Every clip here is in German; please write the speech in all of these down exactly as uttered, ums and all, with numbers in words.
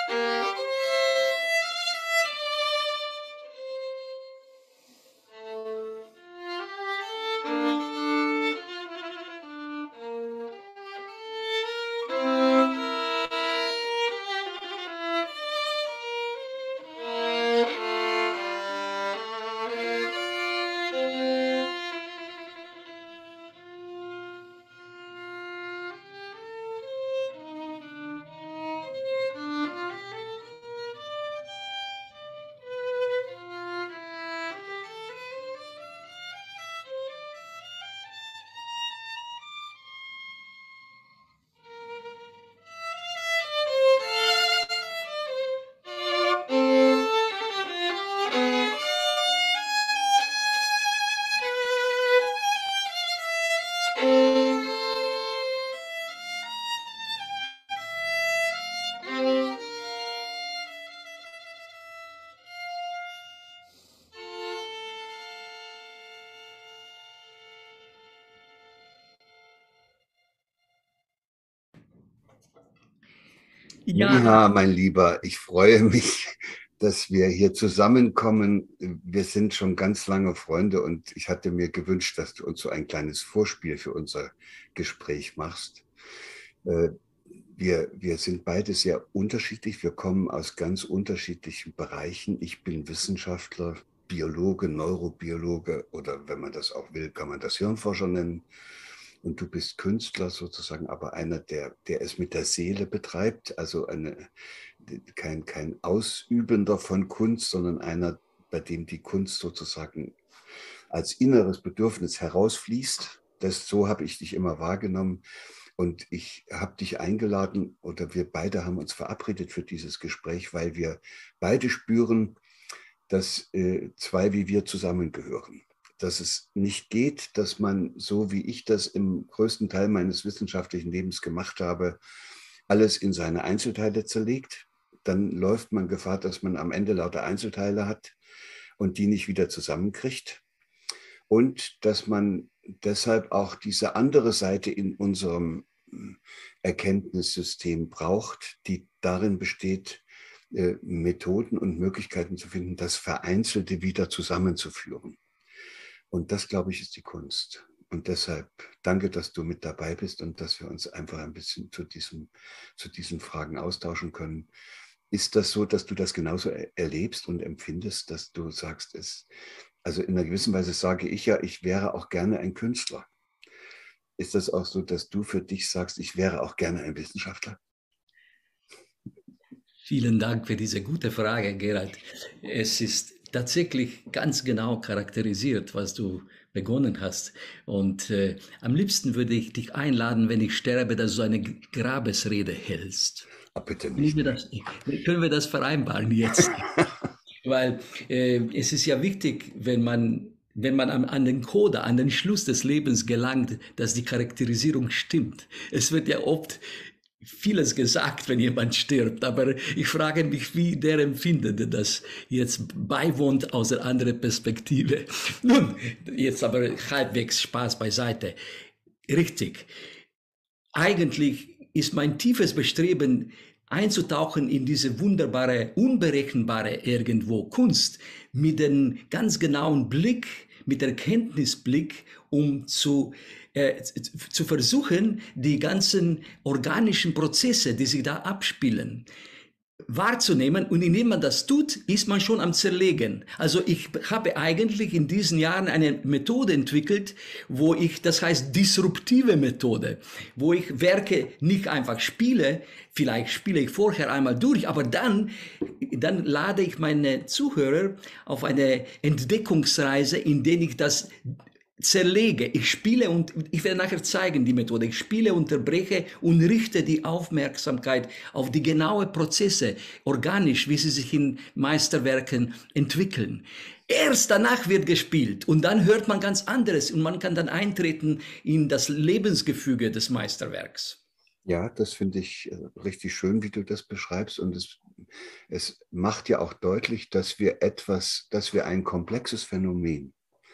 Ja, Miha, mein Lieber, ich freue mich, dass wir hier zusammenkommen. Wir sind schon ganz lange Freunde und ich hatte mir gewünscht, dass du uns so ein kleines Vorspiel für unser Gespräch machst. Äh, Wir, wir sind beide sehr unterschiedlich. Wir kommen aus ganz unterschiedlichen Bereichen. Ich bin Wissenschaftler, Biologe, Neurobiologe oder wenn man das auch will, kann man das Hirnforscher nennen. Und du bist Künstler sozusagen, aber einer, der, der es mit der Seele betreibt, also eine, kein, kein Ausübender von Kunst, sondern einer, bei dem die Kunst sozusagen als inneres Bedürfnis herausfließt. Das, so habe ich dich immer wahrgenommen. Und ich habe dich eingeladen oder wir beide haben uns verabredet für dieses Gespräch, weil wir beide spüren, dass äh, zwei wie wir zusammengehören. Dass es nicht geht, dass man, so wie ich das im größten Teil meines wissenschaftlichen Lebens gemacht habe, alles in seine Einzelteile zerlegt. Dann läuft man Gefahr, dass man am Ende lauter Einzelteile hat und die nicht wieder zusammenkriegt. Und dass man deshalb auch diese andere Seite in unserem Erkenntnissystem braucht, die darin besteht, Methoden und Möglichkeiten zu finden, das Vereinzelte wieder zusammenzuführen. Und das, glaube ich, ist die Kunst. Und deshalb danke, dass du mit dabei bist und dass wir uns einfach ein bisschen zu, diesem, zu diesen Fragen austauschen können. Ist das so, dass du das genauso erlebst und empfindest, dass du sagst, es, also in einer gewissen Weise sage ich ja, ich wäre auch gerne ein Künstler. Ist das auch so, dass du für dich sagst, ich wäre auch gerne ein Wissenschaftler? vielen Dank für diese gute Frage, Gerald. Es ist tatsächlich ganz genau charakterisiert, was du begonnen hast. Und äh, am liebsten würde ich dich einladen, wenn ich sterbe, dass du eine Grabesrede hältst. Ah, bitte Können nicht. wir das, können wir das vereinbaren jetzt? Weil äh, es ist ja wichtig, wenn man, wenn man an, an den Coda, an den Schluss des Lebens gelangt, dass die Charakterisierung stimmt. Es wird ja oft vieles gesagt, wenn jemand stirbt, aber ich frage mich, wie der Empfindende das jetzt beiwohnt aus einer anderen Perspektive. Nun, jetzt aber halbwegs Spaß beiseite. Richtig. Eigentlich ist mein tiefes Bestreben, einzutauchen in diese wunderbare, unberechenbare irgendwo Kunst mit dem ganz genauen Blick, mit Erkenntnisblick, um zu, äh, zu versuchen, die ganzen organischen Prozesse, die sich da abspielen, wahrzunehmen. Und indem man das tut, ist man schon am Zerlegen. Also ich habe eigentlich in diesen Jahren eine Methode entwickelt, wo ich, das heißt disruptive Methode, wo ich Werke nicht einfach spiele, vielleicht spiele ich vorher einmal durch, aber dann, dann lade ich meine Zuhörer auf eine Entdeckungsreise, in der ich das zerlege. Ich spiele und ich werde nachher zeigen die Methode. Ich spiele, unterbreche und richte die Aufmerksamkeit auf die genaue Prozesse, organisch, wie sie sich in Meisterwerken entwickeln. Erst danach wird gespielt und dann hört man ganz anderes und man kann dann eintreten in das Lebensgefüge des Meisterwerks. Ja, das finde ich richtig schön, wie du das beschreibst. Und es, es macht ja auch deutlich, dass wir etwas, dass wir ein komplexes Phänomen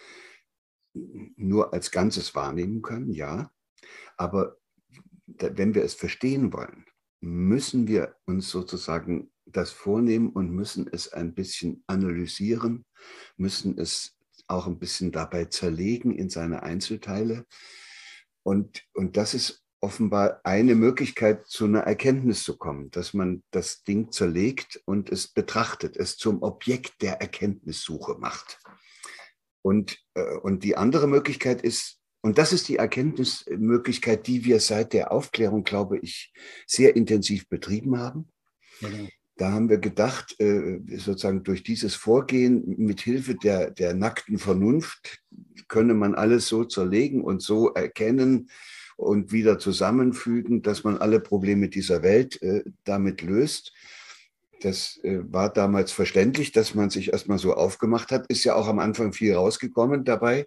nur als Ganzes wahrnehmen können, ja. Aber wenn wir es verstehen wollen, müssen wir uns sozusagen das vornehmen und müssen es ein bisschen analysieren, müssen es auch ein bisschen dabei zerlegen in seine Einzelteile. Und, und das ist offenbar eine Möglichkeit, zu einer Erkenntnis zu kommen, dass man das Ding zerlegt und es betrachtet, es zum Objekt der Erkenntnissuche macht. Und, äh, und die andere Möglichkeit ist, und das ist die Erkenntnismöglichkeit, die wir seit der Aufklärung, glaube ich, sehr intensiv betrieben haben. Genau. Da haben wir gedacht, äh, sozusagen durch dieses Vorgehen mit Hilfe der, der nackten Vernunft könne man alles so zerlegen und so erkennen und wieder zusammenfügen, dass man alle Probleme dieser Welt äh, damit löst. Das äh, war damals verständlich, dass man sich erstmal so aufgemacht hat. Ist ja auch am Anfang viel rausgekommen dabei.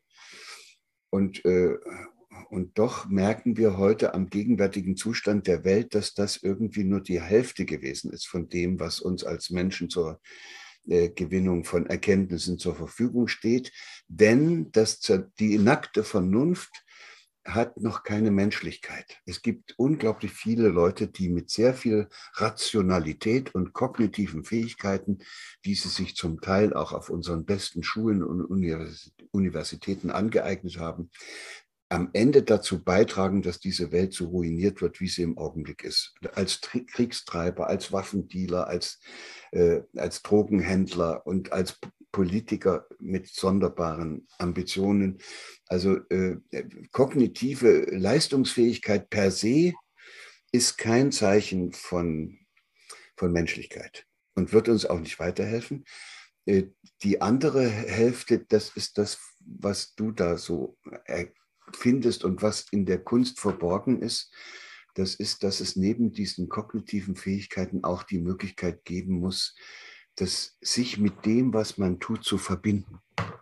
Und, äh, und doch merken wir heute am gegenwärtigen Zustand der Welt, dass das irgendwie nur die Hälfte gewesen ist von dem, was uns als Menschen zur äh, Gewinnung von Erkenntnissen zur Verfügung steht. Denn das, die nackte Vernunft hat noch keine Menschlichkeit. Es gibt unglaublich viele Leute, die mit sehr viel Rationalität und kognitiven Fähigkeiten, die sie sich zum Teil auch auf unseren besten Schulen und Universitäten angeeignet haben, am Ende dazu beitragen, dass diese Welt so ruiniert wird, wie sie im Augenblick ist. Als Kriegstreiber, als Waffendealer, als, äh, als Drogenhändler und als Politiker mit sonderbaren Ambitionen. Also äh, kognitive Leistungsfähigkeit per se ist kein Zeichen von, von Menschlichkeit und wird uns auch nicht weiterhelfen. Äh, die andere Hälfte, das ist das, was du da so findest und was in der Kunst verborgen ist. Das ist, dass es neben diesen kognitiven Fähigkeiten auch die Möglichkeit geben muss, das sich mit dem, was man tut, zu verbinden.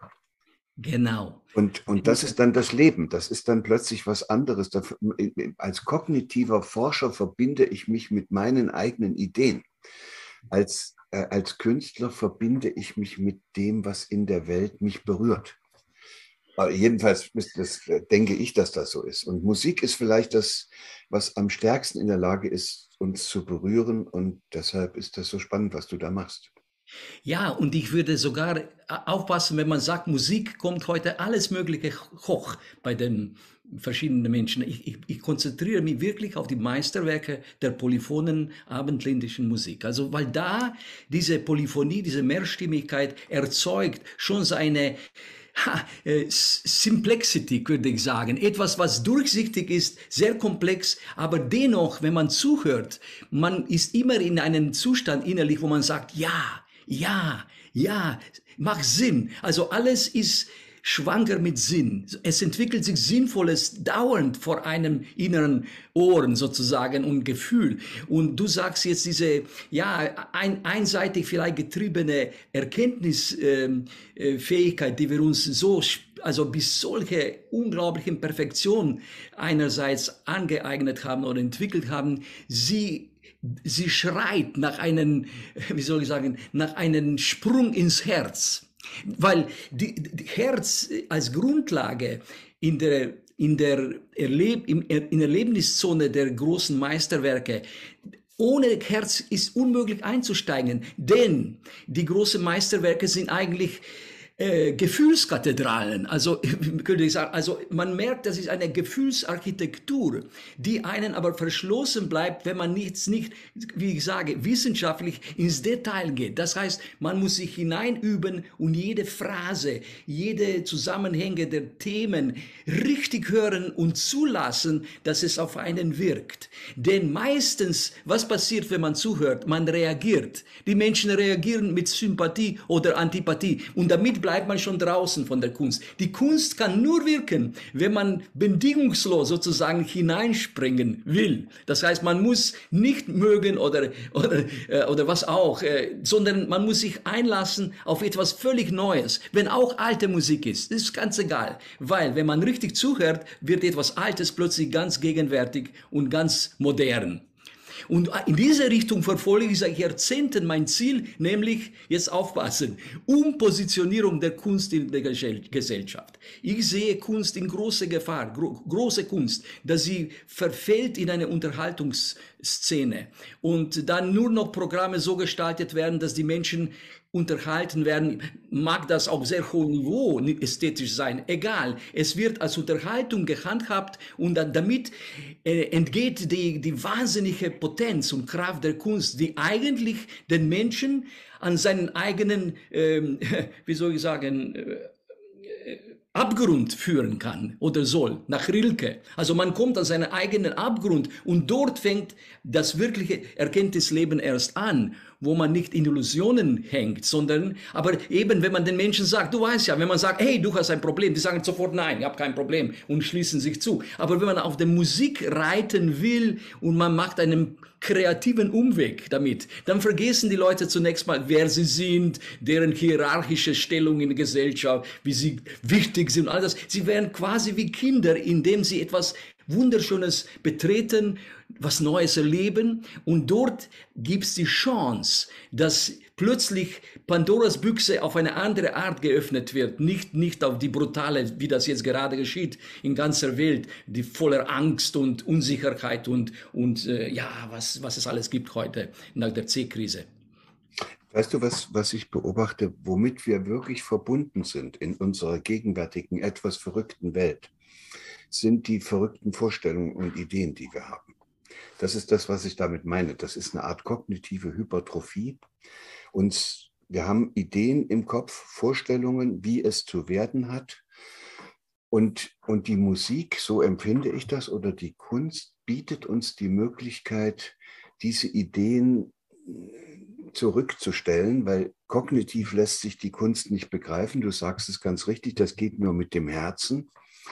Genau. Und, und das ist dann das Leben. Das ist dann plötzlich was anderes. Als kognitiver Forscher verbinde ich mich mit meinen eigenen Ideen. Als, äh, als Künstler verbinde ich mich mit dem, was in der Welt mich berührt. Aber jedenfalls das, denke ich, dass das so ist. Und Musik ist vielleicht das, was am stärksten in der Lage ist, uns zu berühren. Und deshalb ist das so spannend, was du da machst. Ja, und ich würde sogar aufpassen, wenn man sagt, Musik kommt heute alles Mögliche hoch bei den verschiedenen Menschen. Ich, ich, ich konzentriere mich wirklich auf die Meisterwerke der polyphonen abendländischen Musik. Also, weil da diese Polyphonie, diese Mehrstimmigkeit erzeugt schon seine Ha, äh, Simplexity, würde ich sagen. Etwas, was durchsichtig ist, sehr komplex, aber dennoch, wenn man zuhört, man ist immer in einem Zustand innerlich, wo man sagt, ja, ja, ja, macht Sinn. Also alles ist schwanger mit Sinn. Es entwickelt sich Sinnvolles dauernd vor einem inneren Ohren sozusagen und Gefühl. Und du sagst jetzt diese, ja, ein, einseitig vielleicht getriebene Erkenntnisfähigkeit, äh, die wir uns so, also bis solche unglaublichen Perfektion einerseits angeeignet haben oder entwickelt haben, sie Sie schreit nach einem, wie soll ich sagen, nach einem Sprung ins Herz. Weil die, die Herz als Grundlage in der, in der Erleb, in der Erlebniszone der großen Meisterwerke, ohne Herz ist unmöglich einzusteigen, denn die großen Meisterwerke sind eigentlich Äh, Gefühlskathedralen, also könnte ich sagen, also man merkt, das ist eine Gefühlsarchitektur, die einen aber verschlossen bleibt, wenn man nicht, nicht, wie ich sage, wissenschaftlich ins Detail geht. Das heißt, man muss sich hineinüben und jede Phrase, jede Zusammenhänge der Themen richtig hören und zulassen, dass es auf einen wirkt. Denn meistens, was passiert, wenn man zuhört? Man reagiert. Die Menschen reagieren mit Sympathie oder Antipathie und damit bleibt man schon draußen von der Kunst. Die Kunst kann nur wirken, wenn man bedingungslos sozusagen hineinspringen will. Das heißt, man muss nicht mögen oder, oder, äh, oder was auch, äh, sondern man muss sich einlassen auf etwas völlig Neues. Wenn auch alte Musik ist, ist ganz egal. Weil, wenn man richtig zuhört, wird etwas Altes plötzlich ganz gegenwärtig und ganz modern. Und in diese Richtung verfolge ich seit Jahrzehnten mein Ziel, nämlich, jetzt aufpassen, Umpositionierung der Kunst in der Gesellschaft. Ich sehe Kunst in große Gefahr, gro große Kunst, dass sie verfällt in eine Unterhaltungsszene und dann nur noch Programme so gestaltet werden, dass die Menschen unterhalten werden, mag das auf sehr hohem Niveau ästhetisch sein, egal. Es wird als Unterhaltung gehandhabt und dann damit äh, entgeht die, die wahnsinnige Potenz und Kraft der Kunst, die eigentlich den Menschen an seinen eigenen, ähm, wie soll ich sagen, äh, Abgrund führen kann oder soll, nach Rilke. Also man kommt an seinen eigenen Abgrund und dort fängt das wirkliche Erkenntnisleben erst an, wo man nicht in Illusionen hängt, sondern, aber eben, wenn man den Menschen sagt, du weißt ja, wenn man sagt, hey, du hast ein Problem, die sagen sofort, nein, ich habe kein Problem und schließen sich zu. Aber wenn man auf der Musik reiten will und man macht einen kreativen Umweg damit, dann vergessen die Leute zunächst mal, wer sie sind, deren hierarchische Stellung in der Gesellschaft, wie sie wichtig sind und all das. Sie werden quasi wie Kinder, indem sie etwas Wunderschönes betreten, was Neues erleben und dort gibt es die Chance, dass plötzlich Pandoras Büchse auf eine andere Art geöffnet wird, nicht, nicht auf die brutale, wie das jetzt gerade geschieht in ganzer Welt, die voller Angst und Unsicherheit und, und äh, ja, was, was es alles gibt heute nach der C-Krise. Weißt du, was, was ich beobachte, womit wir wirklich verbunden sind in unserer gegenwärtigen, etwas verrückten Welt, sind die verrückten Vorstellungen und Ideen, die wir haben. Das ist das, was ich damit meine. Das ist eine Art kognitive Hypertrophie. Und wir haben Ideen im Kopf, Vorstellungen, wie es zu werden hat. Und, und die Musik, so empfinde ich das, oder die Kunst bietet uns die Möglichkeit, diese Ideen zurückzustellen, weil kognitiv lässt sich die Kunst nicht begreifen. Du sagst es ganz richtig, das geht nur mit dem Herzen.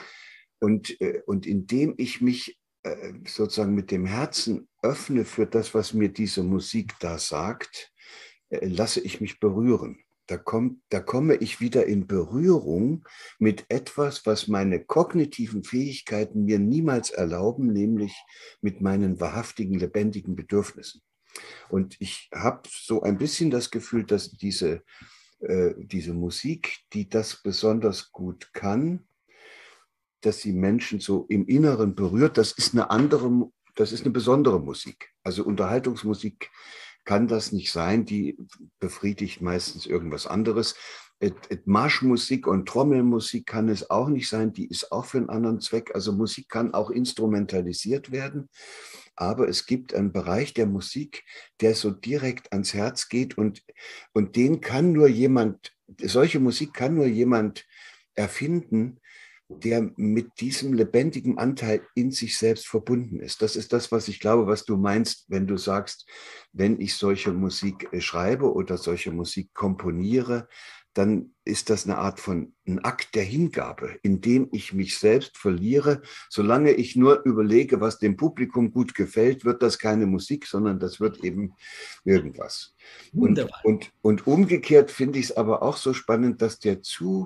Und, und indem ich mich sozusagen mit dem Herzen öffne für das, was mir diese Musik da sagt, lasse ich mich berühren. Da, kommt, da komme ich wieder in Berührung mit etwas, was meine kognitiven Fähigkeiten mir niemals erlauben, nämlich mit meinen wahrhaftigen, lebendigen Bedürfnissen. Und ich habe so ein bisschen das Gefühl, dass diese, äh, diese Musik, die das besonders gut kann, dass sie Menschen so im Inneren berührt, das ist eine andere, das ist eine besondere Musik. Also Unterhaltungsmusik kann das nicht sein, die befriedigt meistens irgendwas anderes. Marschmusik und Trommelmusik kann es auch nicht sein, die ist auch für einen anderen Zweck. Also Musik kann auch instrumentalisiert werden, aber es gibt einen Bereich der Musik, der so direkt ans Herz geht und, und den kann nur jemand, solche Musik kann nur jemand erfinden, der mit diesem lebendigen Anteil in sich selbst verbunden ist. Das ist das, was ich glaube, was du meinst, wenn du sagst, wenn ich solche Musik schreibe oder solche Musik komponiere, dann ist das eine Art von ein Akt der Hingabe, in dem ich mich selbst verliere. Solange ich nur überlege, was dem Publikum gut gefällt, wird das keine Musik, sondern das wird eben irgendwas. Und, und, und umgekehrt finde ich es aber auch so spannend, dass der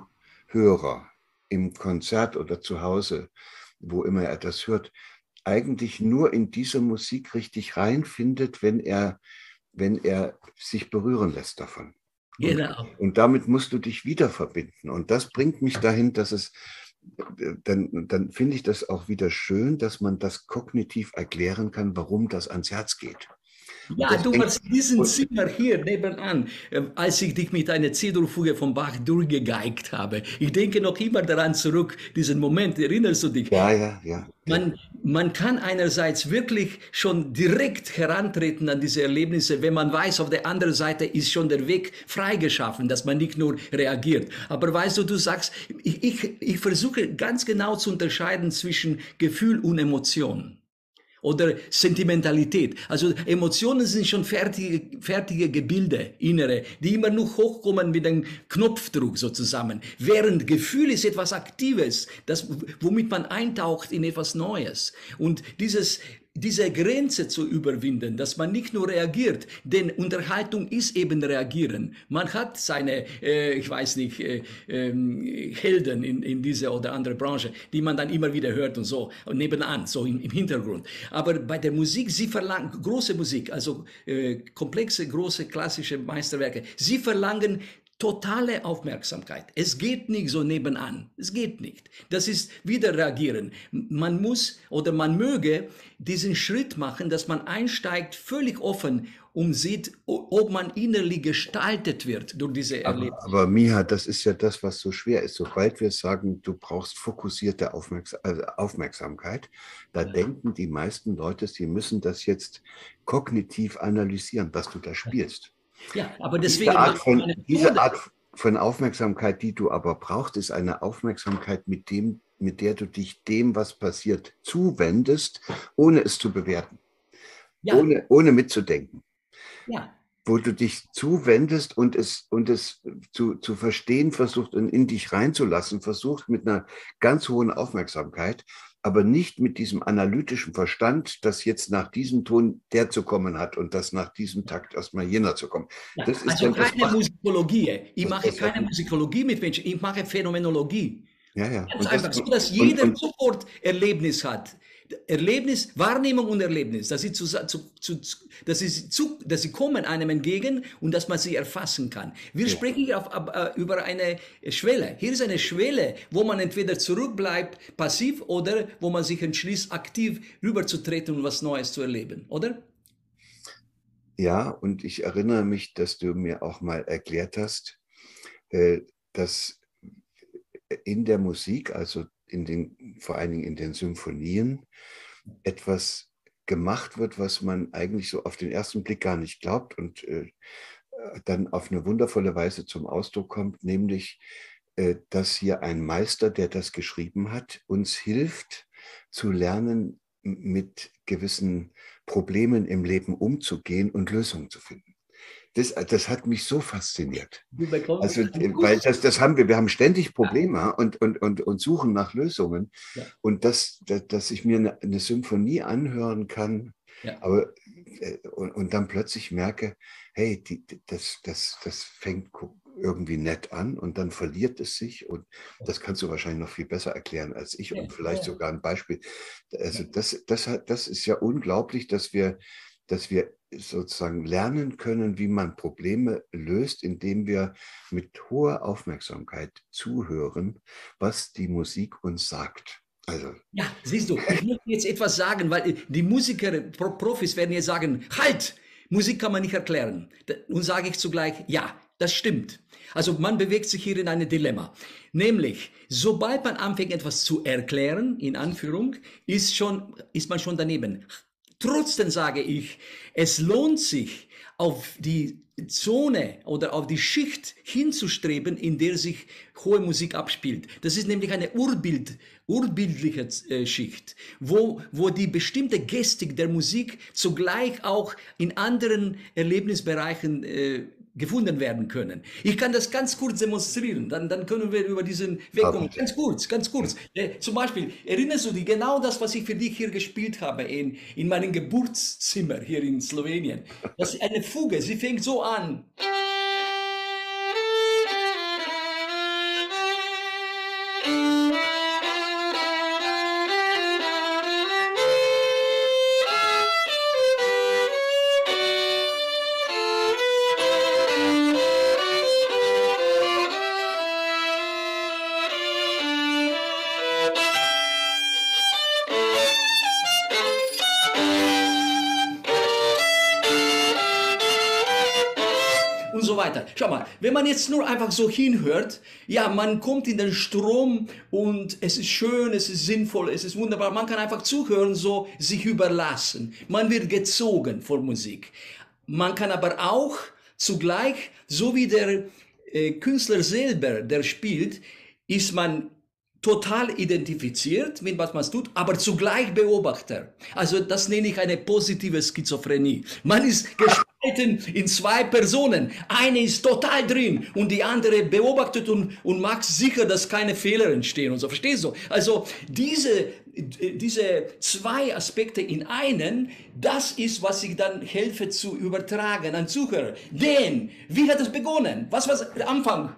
Zuhörer im Konzert oder zu Hause, wo immer er das hört, eigentlich nur in diese Musik richtig reinfindet, wenn er, wenn er sich berühren lässt davon. Genau. Und, und damit musst du dich wieder verbinden. Und das bringt mich dahin, dass es, dann, dann finde ich das auch wieder schön, dass man das kognitiv erklären kann, warum das ans Herz geht. Ja, du warst in diesem Zimmer hier nebenan, als ich dich mit einer C-Dur-Fuge von Bach durchgegeigt habe. Ich denke noch immer daran zurück, diesen Moment, erinnerst du dich? Ja, ja, ja. Man, man kann einerseits wirklich schon direkt herantreten an diese Erlebnisse, wenn man weiß, auf der anderen Seite ist schon der Weg freigeschaffen, dass man nicht nur reagiert. Aber weißt du, du sagst, ich, ich, ich versuche ganz genau zu unterscheiden zwischen Gefühl und Emotion. Oder Sentimentalität. Also Emotionen sind schon fertige, fertige Gebilde, innere, die immer nur hochkommen mit einem Knopfdruck so zusammen. Während Gefühl ist etwas Aktives, das, womit man eintaucht in etwas Neues. Und dieses, diese Grenze zu überwinden, dass man nicht nur reagiert, denn Unterhaltung ist eben reagieren. Man hat seine, äh, ich weiß nicht, äh, äh, Helden in, in diese oder andere Branche, die man dann immer wieder hört und so, und nebenan, so im, im Hintergrund. Aber bei der Musik, sie verlangen, große Musik, also äh, komplexe, große, klassische Meisterwerke, sie verlangen totale Aufmerksamkeit. Es geht nicht so nebenan. Es geht nicht. Das ist wieder reagieren. Man muss oder man möge diesen Schritt machen, dass man einsteigt, völlig offen und sieht, ob man innerlich gestaltet wird durch diese Erlebnisse. Aber, aber Miha, das ist ja das, was so schwer ist. Sobald wir sagen, du brauchst fokussierte Aufmerksam also Aufmerksamkeit, da ja. denken die meisten Leute, sie müssen das jetzt kognitiv analysieren, was du da spielst. Ja, aber deswegen. Diese Art, von, diese Art von Aufmerksamkeit, die du aber brauchst, ist eine Aufmerksamkeit, mit, dem, mit der du dich dem, was passiert, zuwendest, ohne es zu bewerten, ja. ohne, ohne mitzudenken. Ja. Wo du dich zuwendest und es, und es zu, zu verstehen versuchst und in dich reinzulassen, versuchst mit einer ganz hohen Aufmerksamkeit, aber nicht mit diesem analytischen Verstand, dass jetzt nach diesem Ton der zu kommen hat und dass nach diesem Takt erstmal jener zu kommen. Das ist also keine macht, Musikologie. Ich das, mache das keine Musikologie mit Menschen, ich mache Phänomenologie. Ja, ja. Ganz einfach das, so, dass jeder und, und, sofort Erlebnis hat. Erlebnis, Wahrnehmung und Erlebnis, dass sie, zu, zu, zu, dass, sie zu, dass sie kommen einem entgegen und dass man sie erfassen kann. Wir ja. sprechen hier auf, auf, über eine Schwelle. Hier ist eine Schwelle, wo man entweder zurückbleibt, passiv, oder wo man sich entschließt, aktiv rüberzutreten und was Neues zu erleben, oder? Ja, und ich erinnere mich, dass du mir auch mal erklärt hast, dass in der Musik, also in den, vor allen Dingen in den Symphonien, etwas gemacht wird, was man eigentlich so auf den ersten Blick gar nicht glaubt und äh, dann auf eine wundervolle Weise zum Ausdruck kommt, nämlich, äh, dass hier ein Meister, der das geschrieben hat, uns hilft zu lernen, mit gewissen Problemen im Leben umzugehen und Lösungen zu finden. Das, das hat mich so fasziniert. Also, weil das, das haben wir, wir haben ständig Probleme ja. und, und, und, und suchen nach Lösungen. Ja. Und das, das, dass ich mir eine, eine Symphonie anhören kann, ja. aber, und, und dann plötzlich merke, hey, die, das, das, das fängt irgendwie nett an und dann verliert es sich. Und das kannst du wahrscheinlich noch viel besser erklären als ich und vielleicht sogar ein Beispiel. Also das, das, das ist ja unglaublich, dass wir, dass wir sozusagen lernen können, wie man Probleme löst, indem wir mit hoher Aufmerksamkeit zuhören, was die Musik uns sagt. Also. Ja, siehst du, ich muss jetzt etwas sagen, weil die Musiker, Profis werden jetzt sagen, halt, Musik kann man nicht erklären. Und sage ich zugleich, ja, das stimmt. Also man bewegt sich hier in ein Dilemma. Nämlich, sobald man anfängt, etwas zu erklären, in Anführung, ist, schon, ist man schon daneben. Trotzdem sage ich, es lohnt sich, auf die Zone oder auf die Schicht hinzustreben, in der sich hohe Musik abspielt. Das ist nämlich eine Urbild, urbildliche äh, Schicht, wo, wo die bestimmte Gestik der Musik zugleich auch in anderen Erlebnisbereichen äh, gefunden werden können. Ich kann das ganz kurz demonstrieren, dann, dann können wir über diesen Weg kommen. Ganz kurz, ganz kurz. Äh, zum Beispiel, erinnerst du dich genau das, was ich für dich hier gespielt habe in, in meinem Geburtszimmer hier in Slowenien? Das ist eine Fuge, sie fängt so an. Schau mal, wenn man jetzt nur einfach so hinhört, ja, man kommt in den Strom und es ist schön, es ist sinnvoll, es ist wunderbar. Man kann einfach zuhören, so sich überlassen. Man wird gezogen vor Musik. Man kann aber auch zugleich, so wie der äh, Künstler selber, der spielt, ist man total identifiziert mit was man tut, aber zugleich Beobachter. Also das nenne ich eine positive Schizophrenie. Man ist gespalten in zwei Personen. Eine ist total drin und die andere beobachtet und, und macht sicher, dass keine Fehler entstehen und so. Verstehst du? Also diese diese zwei Aspekte in einen, das ist, was ich dann helfe zu übertragen an Zuhörer. Denn, wie hat es begonnen? Was war der Anfang?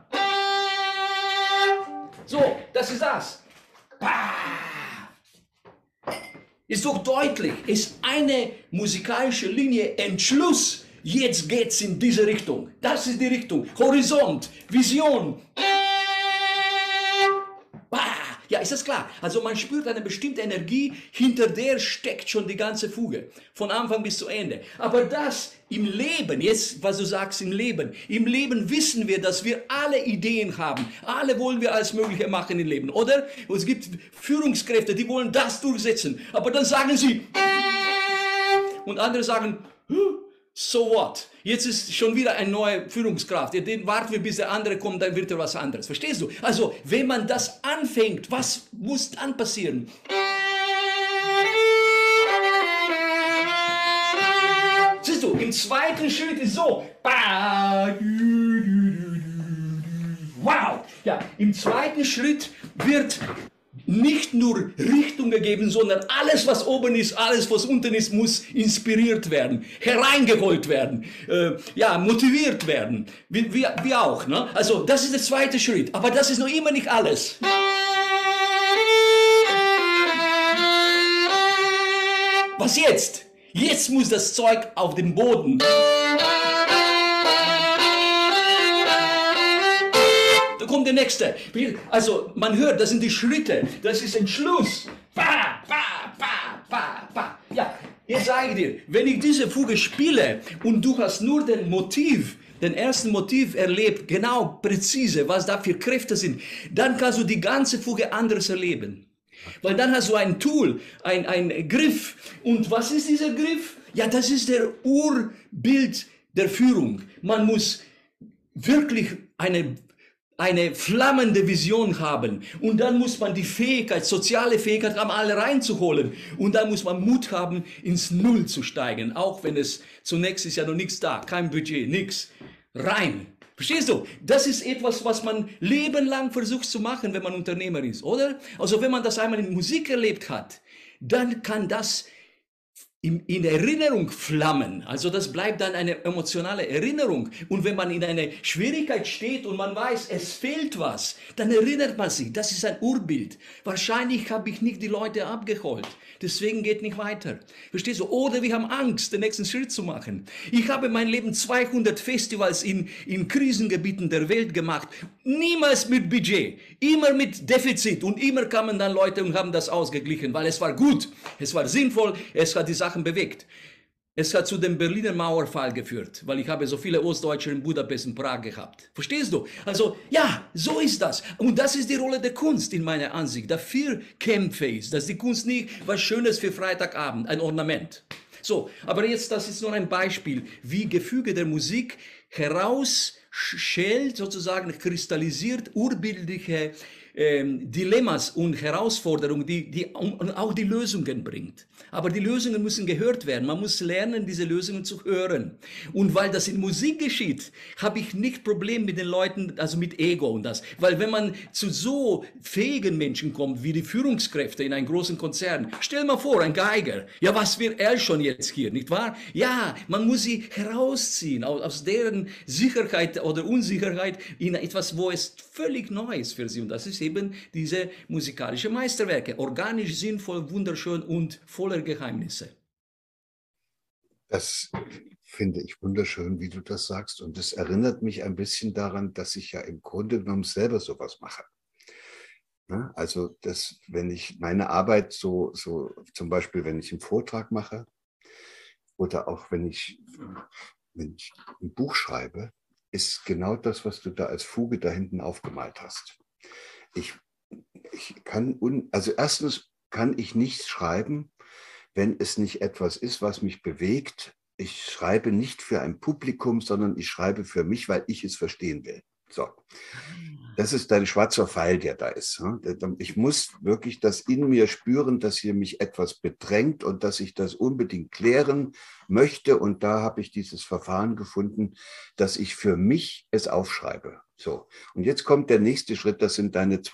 So, das ist das. Ist doch deutlich, ist eine musikalische Linie, Entschluss. Jetzt geht's in diese Richtung. Das ist die Richtung. Horizont, Vision. Ja, ist das klar? Also man spürt eine bestimmte Energie, hinter der steckt schon die ganze Fuge, von Anfang bis zu Ende. Aber das im Leben, jetzt was du sagst im Leben, im Leben wissen wir, dass wir alle Ideen haben. Alle wollen wir alles Mögliche machen im Leben, oder? Und es gibt Führungskräfte, die wollen das durchsetzen, aber dann sagen sie, und andere sagen, so what? Jetzt ist schon wieder eine neue Führungskraft. Den warten wir, bis der andere kommt, dann wird er was anderes. Verstehst du? Also, wenn man das anfängt, was muss dann passieren? Siehst du, im zweiten Schritt ist so. Wow! Ja, im zweiten Schritt wird nicht nur Richtung gegeben, sondern alles, was oben ist, alles, was unten ist, muss inspiriert werden, hereingeholt werden, äh, ja, motiviert werden, wie, wie, wie auch. Ne? Also das ist der zweite Schritt, aber das ist noch immer nicht alles. Was jetzt? Jetzt muss das Zeug auf den Boden. Da kommt der nächste. Also man hört, das sind die Schritte, das ist Entschluss. Ba, ba, ba, ba, ba. Ja, jetzt sage ich dir, wenn ich diese Fuge spiele und du hast nur den Motiv, den ersten Motiv erlebt, genau, präzise, was da für Kräfte sind, dann kannst du die ganze Fuge anders erleben. Weil dann hast du ein Tool, ein, ein Griff. Und was ist dieser Griff? Ja, das ist der Urbild der Führung. Man muss wirklich eine eine flammende Vision haben. Und dann muss man die Fähigkeit, soziale Fähigkeit haben, alle reinzuholen. Und dann muss man Mut haben, ins Null zu steigen. Auch wenn es zunächst ist ja noch nichts da, kein Budget, nichts. Rein. Verstehst du? Das ist etwas, was man lebenlang versucht zu machen, wenn man Unternehmer ist, oder? Also wenn man das einmal in Musik erlebt hat, dann kann das In, in Erinnerung flammen. Also das bleibt dann eine emotionale Erinnerung. Und wenn man in einer Schwierigkeit steht und man weiß, es fehlt was, dann erinnert man sich, das ist ein Urbild. Wahrscheinlich habe ich nicht die Leute abgeholt. Deswegen geht nicht weiter. Verstehst du? Oder wir haben Angst, den nächsten Schritt zu machen. Ich habe mein Leben zweihundert Festivals in, in Krisengebieten der Welt gemacht. Niemals mit Budget. Immer mit Defizit. Und immer kamen dann Leute und haben das ausgeglichen, weil es war gut. Es war sinnvoll. Es hat die Sachen bewegt. Es hat zu dem Berliner Mauerfall geführt, weil ich habe so viele Ostdeutsche in Budapest und Prag gehabt. Verstehst du? Also, ja, so ist das. Und das ist die Rolle der Kunst in meiner Ansicht. Dafür kämpfe ich, dass die Kunst nicht was Schönes für Freitagabend, ein Ornament. So, aber jetzt, das ist nur ein Beispiel, wie Gefüge der Musik herausschält, sozusagen kristallisiert, urbildliche ähm, Dilemmas und Herausforderungen, die, die und auch die Lösungen bringt. Aber die Lösungen müssen gehört werden. Man muss lernen, diese Lösungen zu hören. Und weil das in Musik geschieht, habe ich nicht Problem mit den Leuten, also mit Ego und das. Weil wenn man zu so fähigen Menschen kommt, wie die Führungskräfte in einem großen Konzern, stell mal vor, ein Geiger. Ja, was wird er schon jetzt hier, nicht wahr? Ja, man muss sie herausziehen aus, aus deren Sicherheit oder Unsicherheit in etwas, wo es völlig neu ist für sie. Und das ist eben diese musikalische Meisterwerke. Organisch, sinnvoll, wunderschön und voller Geheimnisse. Das finde ich wunderschön, wie du das sagst. Und das erinnert mich ein bisschen daran, dass ich ja im Grunde genommen selber sowas mache. Ja, also, dass, wenn ich meine Arbeit so, so, zum Beispiel, wenn ich einen Vortrag mache oder auch wenn ich, wenn ich ein Buch schreibe, ist genau das, was du da als Fuge da hinten aufgemalt hast. Ich, ich kann, un, also erstens kann ich nichts schreiben, wenn es nicht etwas ist, was mich bewegt. Ich schreibe nicht für ein Publikum, sondern ich schreibe für mich, weil ich es verstehen will. So. Das ist dein schwarzer Pfeil, der da ist. Ich muss wirklich das in mir spüren, dass hier mich etwas bedrängt und dass ich das unbedingt klären möchte. Und da habe ich dieses Verfahren gefunden, dass ich für mich es aufschreibe. So. Und jetzt kommt der nächste Schritt, das sind deine zwei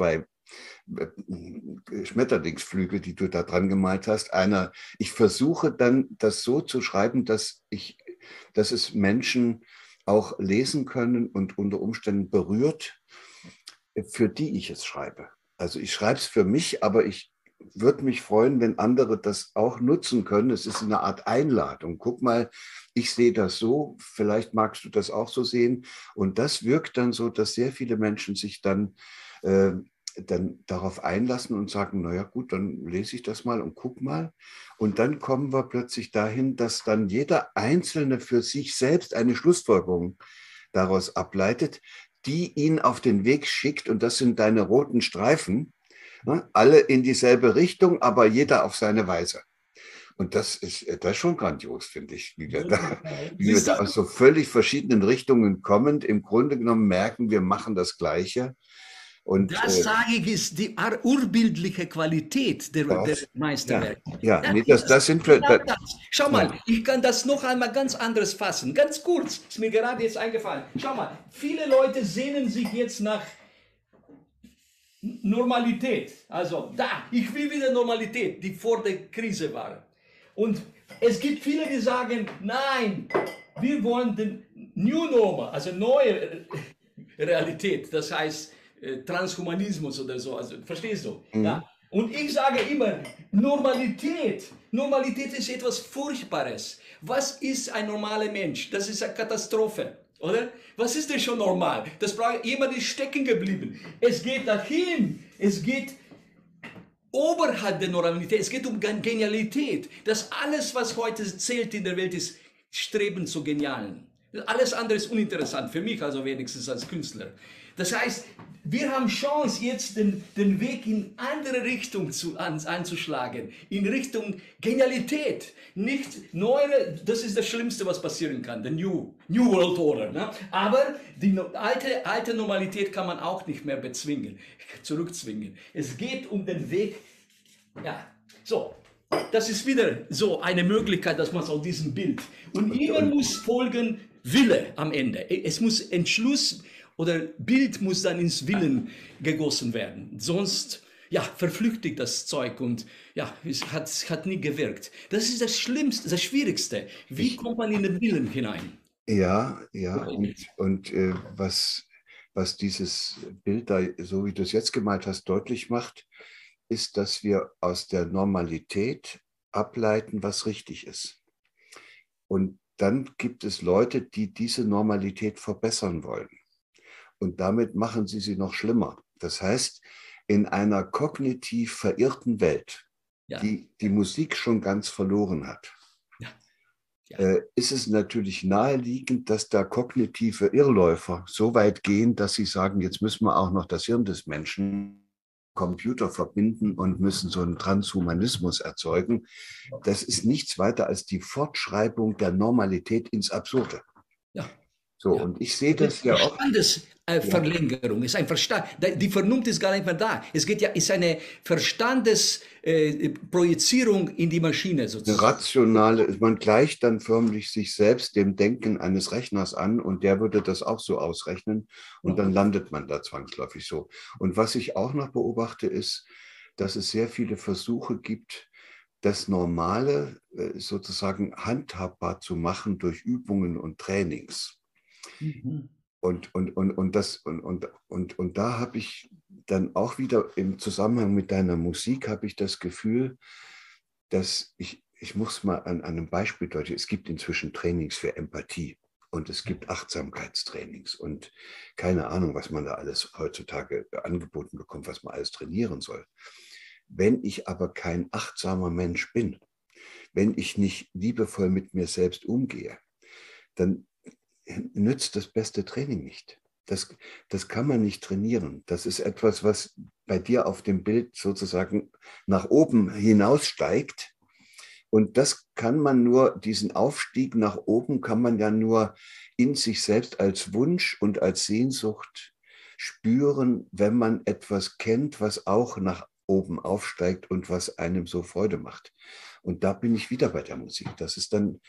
Schmetterlingsflügel, die du da dran gemalt hast. Einer, ich versuche dann, das so zu schreiben, dass ich, dass es Menschen auch lesen können und unter Umständen berührt, für die ich es schreibe. Also ich schreibe es für mich, aber ich würde mich freuen, wenn andere das auch nutzen können. Es ist eine Art Einladung. Guck mal, ich sehe das so, vielleicht magst du das auch so sehen. Und das wirkt dann so, dass sehr viele Menschen sich dann, äh, dann darauf einlassen und sagen, naja gut, dann lese ich das mal und guck mal. Und dann kommen wir plötzlich dahin, dass dann jeder Einzelne für sich selbst eine Schlussfolgerung daraus ableitet, die ihn auf den Weg schickt. Und das sind deine roten Streifen, ne? Alle in dieselbe Richtung, aber jeder auf seine Weise. Und das ist, das ist schon grandios, finde ich, wie wir, da, wie wir da aus so völlig verschiedenen Richtungen kommend im Grunde genommen merken, wir machen das Gleiche. Und, das, äh, sage ich, ist die urbildliche Qualität der, der das, Meisterwerke. ja, ja, Das nee, das, ist das sind wir. genau Das, das. Schau ja. mal, ich kann das noch einmal ganz anderes fassen. Ganz kurz, ist mir gerade jetzt eingefallen. Schau mal, viele Leute sehnen sich jetzt nach Normalität. Also da, ich will wieder Normalität, die vor der Krise war. Und es gibt viele, die sagen, nein, wir wollen den New Normal, also neue Realität, das heißt äh, Transhumanismus oder so, also verstehst du? Mhm. Ja. Und ich sage immer, Normalität, Normalität ist etwas Furchtbares. Was ist ein normaler Mensch? Das ist eine Katastrophe, oder? Was ist denn schon normal? Das braucht, jemand ist stecken geblieben. Es geht dahin, es geht oberhalb der Normalität, es geht um Genialität. Das alles, was heute zählt in der Welt, ist Streben zu Genialen. Alles andere ist uninteressant, für mich also wenigstens als Künstler. Das heißt, wir haben Chance, jetzt den, den Weg in andere Richtung zu, an, einzuschlagen, in Richtung Genialität. Nicht neuere, das ist das Schlimmste, was passieren kann, der New, New World Order. Ne? Aber die alte, alte Normalität kann man auch nicht mehr bezwingen, zurückzwingen. Es geht um den Weg, ja, so. Das ist wieder so eine Möglichkeit, dass man es auf diesem Bild. Und immer muss folgen Wille am Ende. Es muss Entschluss oder Bild muss dann ins Willen gegossen werden. Sonst ja, verflüchtigt das Zeug und ja, es hat, hat nie gewirkt. Das ist das Schlimmste, das Schwierigste. Wie Ich, kommt man in den Willen hinein? ja, ja. Und, und äh, was, was dieses Bild da, so wie du es jetzt gemalt hast, deutlich macht, ist, dass wir aus der Normalität ableiten, was richtig ist. Und dann gibt es Leute, die diese Normalität verbessern wollen. Und damit machen sie sie noch schlimmer. Das heißt, in einer kognitiv verirrten Welt, ja, die die Musik schon ganz verloren hat, ja. Ja. Äh, ist es natürlich naheliegend, dass da kognitive Irrläufer so weit gehen, dass sie sagen, jetzt müssen wir auch noch das Hirn des Menschen Computer verbinden und müssen so einen Transhumanismus erzeugen. Das ist nichts weiter als die Fortschreibung der Normalität ins Absurde. Ja. So, ja. und ich sehe das ja auch. Verstandesverlängerung ist ein Verstand. Die Vernunft ist gar nicht mehr da. Es geht ja, ist eine Verstandesprojizierung in die Maschine sozusagen. Eine rationale, man gleicht dann förmlich sich selbst dem Denken eines Rechners an und der würde das auch so ausrechnen und dann landet man da zwangsläufig so. Und was ich auch noch beobachte, ist, dass es sehr viele Versuche gibt, das Normale sozusagen handhabbar zu machen durch Übungen und Trainings. Mhm. Und, und, und, und, das, und, und, und, und da habe ich dann auch wieder im Zusammenhang mit deiner Musik, habe ich das Gefühl, dass ich, ich muss mal an, an einem Beispiel deuten, es gibt inzwischen Trainings für Empathie und es gibt Achtsamkeitstrainings und keine Ahnung, was man da alles heutzutage angeboten bekommt, was man alles trainieren soll. Wenn ich aber kein achtsamer Mensch bin, wenn ich nicht liebevoll mit mir selbst umgehe, dann nützt das beste Training nicht. Das, das kann man nicht trainieren. Das ist etwas, was bei dir auf dem Bild sozusagen nach oben hinaussteigt. Und das kann man nur, diesen Aufstieg nach oben kann man ja nur in sich selbst als Wunsch und als Sehnsucht spüren, wenn man etwas kennt, was auch nach oben aufsteigt und was einem so Freude macht. Und da bin ich wieder bei der Musik. Das ist dann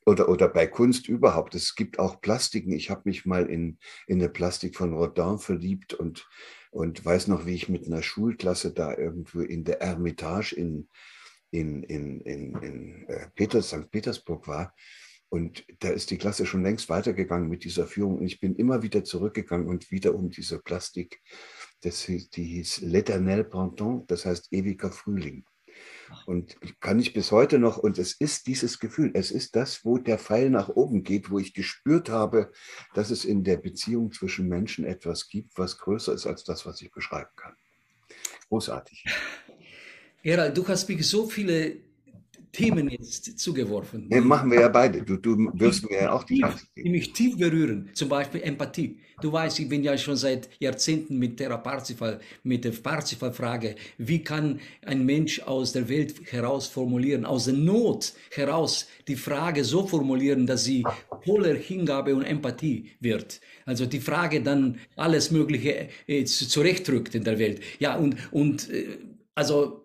oder, oder bei Kunst überhaupt. Es gibt auch Plastiken. Ich habe mich mal in, in eine Plastik von Rodin verliebt und, und weiß noch, wie ich mit einer Schulklasse da irgendwo in der Ermitage in, in, in, in, in äh, Peters, Sankt Petersburg war. Und da ist die Klasse schon längst weitergegangen mit dieser Führung. Und ich bin immer wieder zurückgegangen und wieder um diese Plastik. Das hieß, die hieß L'Éternel Printemps, das heißt ewiger Frühling. Und kann ich bis heute noch, und es ist dieses Gefühl, es ist das, wo der Pfeil nach oben geht, wo ich gespürt habe, dass es in der Beziehung zwischen Menschen etwas gibt, was größer ist als das, was ich beschreiben kann. Großartig. Gerald, du hast mir so viele Themen jetzt zugeworfen, Nee, die, machen wir ja beide. Du, du wirst die, mir ja auch die tief, Chance die geben. mich tief berühren. Zum Beispiel Empathie. Du weißt, ich bin ja schon seit Jahrzehnten mit der Parzifal, mit der Parzifal-Frage, wie kann ein Mensch aus der Welt heraus formulieren, aus der Not heraus die Frage so formulieren, dass sie voller Hingabe und Empathie wird. Also die Frage dann alles Mögliche äh, zurechtrückt in der Welt. Ja, und, und äh, also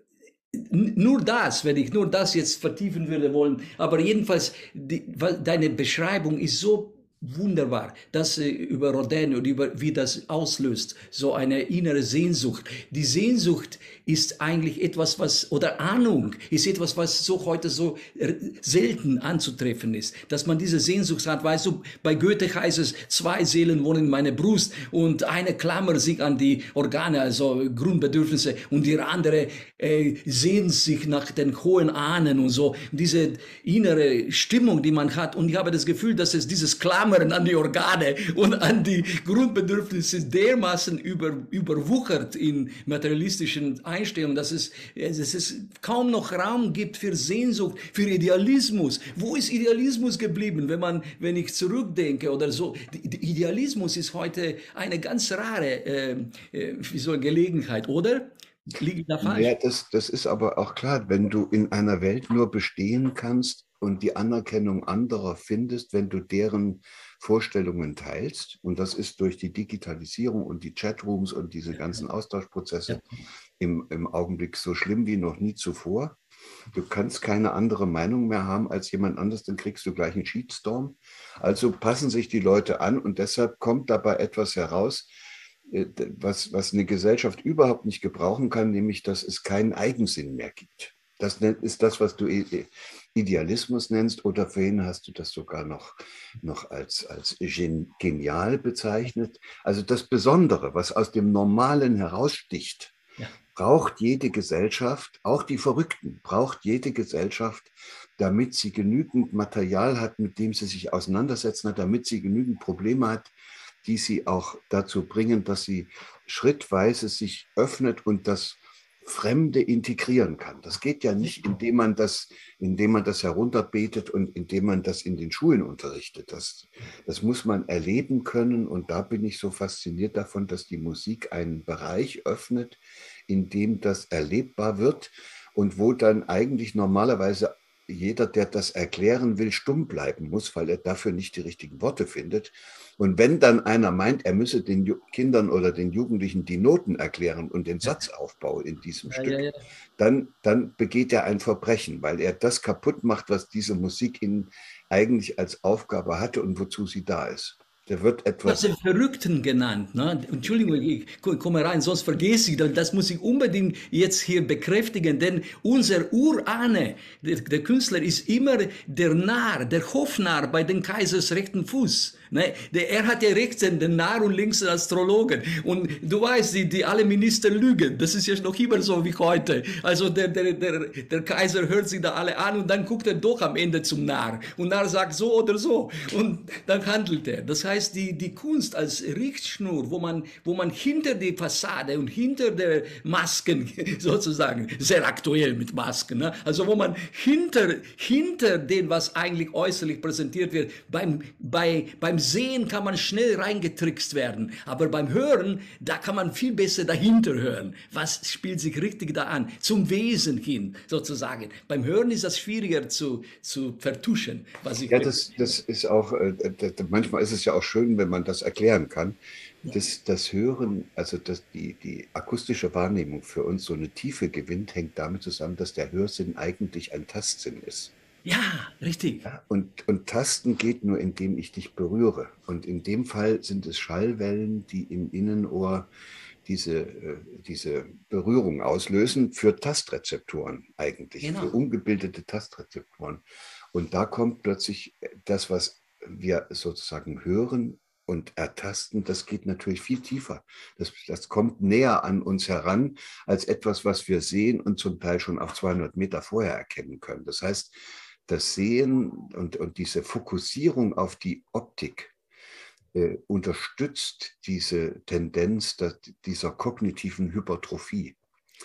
nur das, wenn ich nur das jetzt vertiefen würde wollen, aber jedenfalls, die, deine Beschreibung ist so wunderbar, dass äh, über Rodin und über wie das auslöst, so eine innere Sehnsucht. Die Sehnsucht ist eigentlich etwas, was, oder Ahnung ist etwas, was so heute so äh, selten anzutreffen ist, dass man diese Sehnsucht hat. Weißt du, bei Goethe heißt es, zwei Seelen wohnen in meiner Brust und eine klammert sich an die Organe, also Grundbedürfnisse, und die andere äh, sehnt sich nach den hohen Ahnen und so. Diese innere Stimmung, die man hat. Und ich habe das Gefühl, dass es dieses Klammern an die Organe und an die Grundbedürfnisse dermaßen über, überwuchert in materialistischen Einstellungen, dass es, dass es kaum noch Raum gibt für Sehnsucht, für Idealismus. Wo ist Idealismus geblieben, wenn man, wenn ich zurückdenke oder so? Der Idealismus ist heute eine ganz rare äh, äh, wie so eine Gelegenheit, oder? Liege ich da falsch? Ja, das, das ist aber auch klar, wenn du in einer Welt nur bestehen kannst und die Anerkennung anderer findest, wenn du deren Vorstellungen teilst, und das ist durch die Digitalisierung und die Chatrooms und diese ganzen Ja. Austauschprozesse im, im Augenblick so schlimm wie noch nie zuvor. Du kannst keine andere Meinung mehr haben als jemand anderes, dann kriegst du gleich einen Shitstorm. Also passen sich die Leute an und deshalb kommt dabei etwas heraus, was, was eine Gesellschaft überhaupt nicht gebrauchen kann, nämlich dass es keinen Eigensinn mehr gibt. Das ist das, was du Idealismus nennst, oder vorhin hast du das sogar noch, noch als, als genial bezeichnet. Also das Besondere, was aus dem Normalen heraussticht, Ja. braucht jede Gesellschaft, auch die Verrückten, braucht jede Gesellschaft, damit sie genügend Material hat, mit dem sie sich auseinandersetzen hat, damit sie genügend Probleme hat, die sie auch dazu bringen, dass sie schrittweise sich öffnet und das Fremde integrieren kann. Das geht ja nicht, indem man das, indem man das herunterbetet und indem man das in den Schulen unterrichtet. Das, das muss man erleben können, und da bin ich so fasziniert davon, dass die Musik einen Bereich öffnet, in dem das erlebbar wird und wo dann eigentlich normalerweise jeder, der das erklären will, stumm bleiben muss, weil er dafür nicht die richtigen Worte findet. Und wenn dann einer meint, er müsse den Kindern oder den Jugendlichen die Noten erklären und den Satzaufbau in diesem Ja, Stück, ja, ja. dann, dann begeht er ein Verbrechen, weil er das kaputt macht, was diese Musik ihn eigentlich als Aufgabe hatte und wozu sie da ist. Der wird Du hast etwas. den Verrückten genannt. Ne? Entschuldigung, ich komme rein, sonst vergesse ich das. Das muss ich unbedingt jetzt hier bekräftigen, denn unser Urahne, der, der Künstler, ist immer der Narr, der Hofnarr bei den Kaisers rechten Fuß. Ne? Der, er hat ja rechts den Narr und links den Astrologen. Und du weißt, die, die alle Minister lügen. Das ist ja noch immer so wie heute. Also der, der, der, der Kaiser hört sich da alle an und dann guckt er doch am Ende zum Narr. Und Narr sagt so oder so. Und dann handelt er. Das heißt, die, die Kunst als Richtschnur, wo man, wo man hinter die Fassade und hinter der Masken sozusagen, sehr aktuell mit Masken, ne? Also wo man hinter, hinter dem, was eigentlich äußerlich präsentiert wird, beim, bei, beim Sehen kann man schnell reingetrickst werden, aber beim Hören, da kann man viel besser dahinter hören. Was spielt sich richtig da an? Zum Wesen hin, sozusagen. Beim Hören ist das schwieriger zu, zu vertuschen, was ich Ja, das, das ist auch, äh, das, manchmal ist es ja auch schön, wenn man das erklären kann. ja. Das, das Hören, also das, die, die akustische Wahrnehmung für uns so eine Tiefe gewinnt, hängt damit zusammen, dass der Hörsinn eigentlich ein Tastsinn ist. Ja, richtig. Ja, und, und Tasten geht nur, indem ich dich berühre. Und in dem Fall sind es Schallwellen, die im Innenohr diese, äh, diese Berührung auslösen für Tastrezeptoren eigentlich, für Genau. ungebildete Tastrezeptoren. Und da kommt plötzlich das, was wir sozusagen hören und ertasten, das geht natürlich viel tiefer. Das, das kommt näher an uns heran als etwas, was wir sehen und zum Teil schon auf zweihundert Meter vorher erkennen können. Das heißt, das Sehen und, und diese Fokussierung auf die Optik äh, unterstützt diese Tendenz dass, dieser kognitiven Hypertrophie.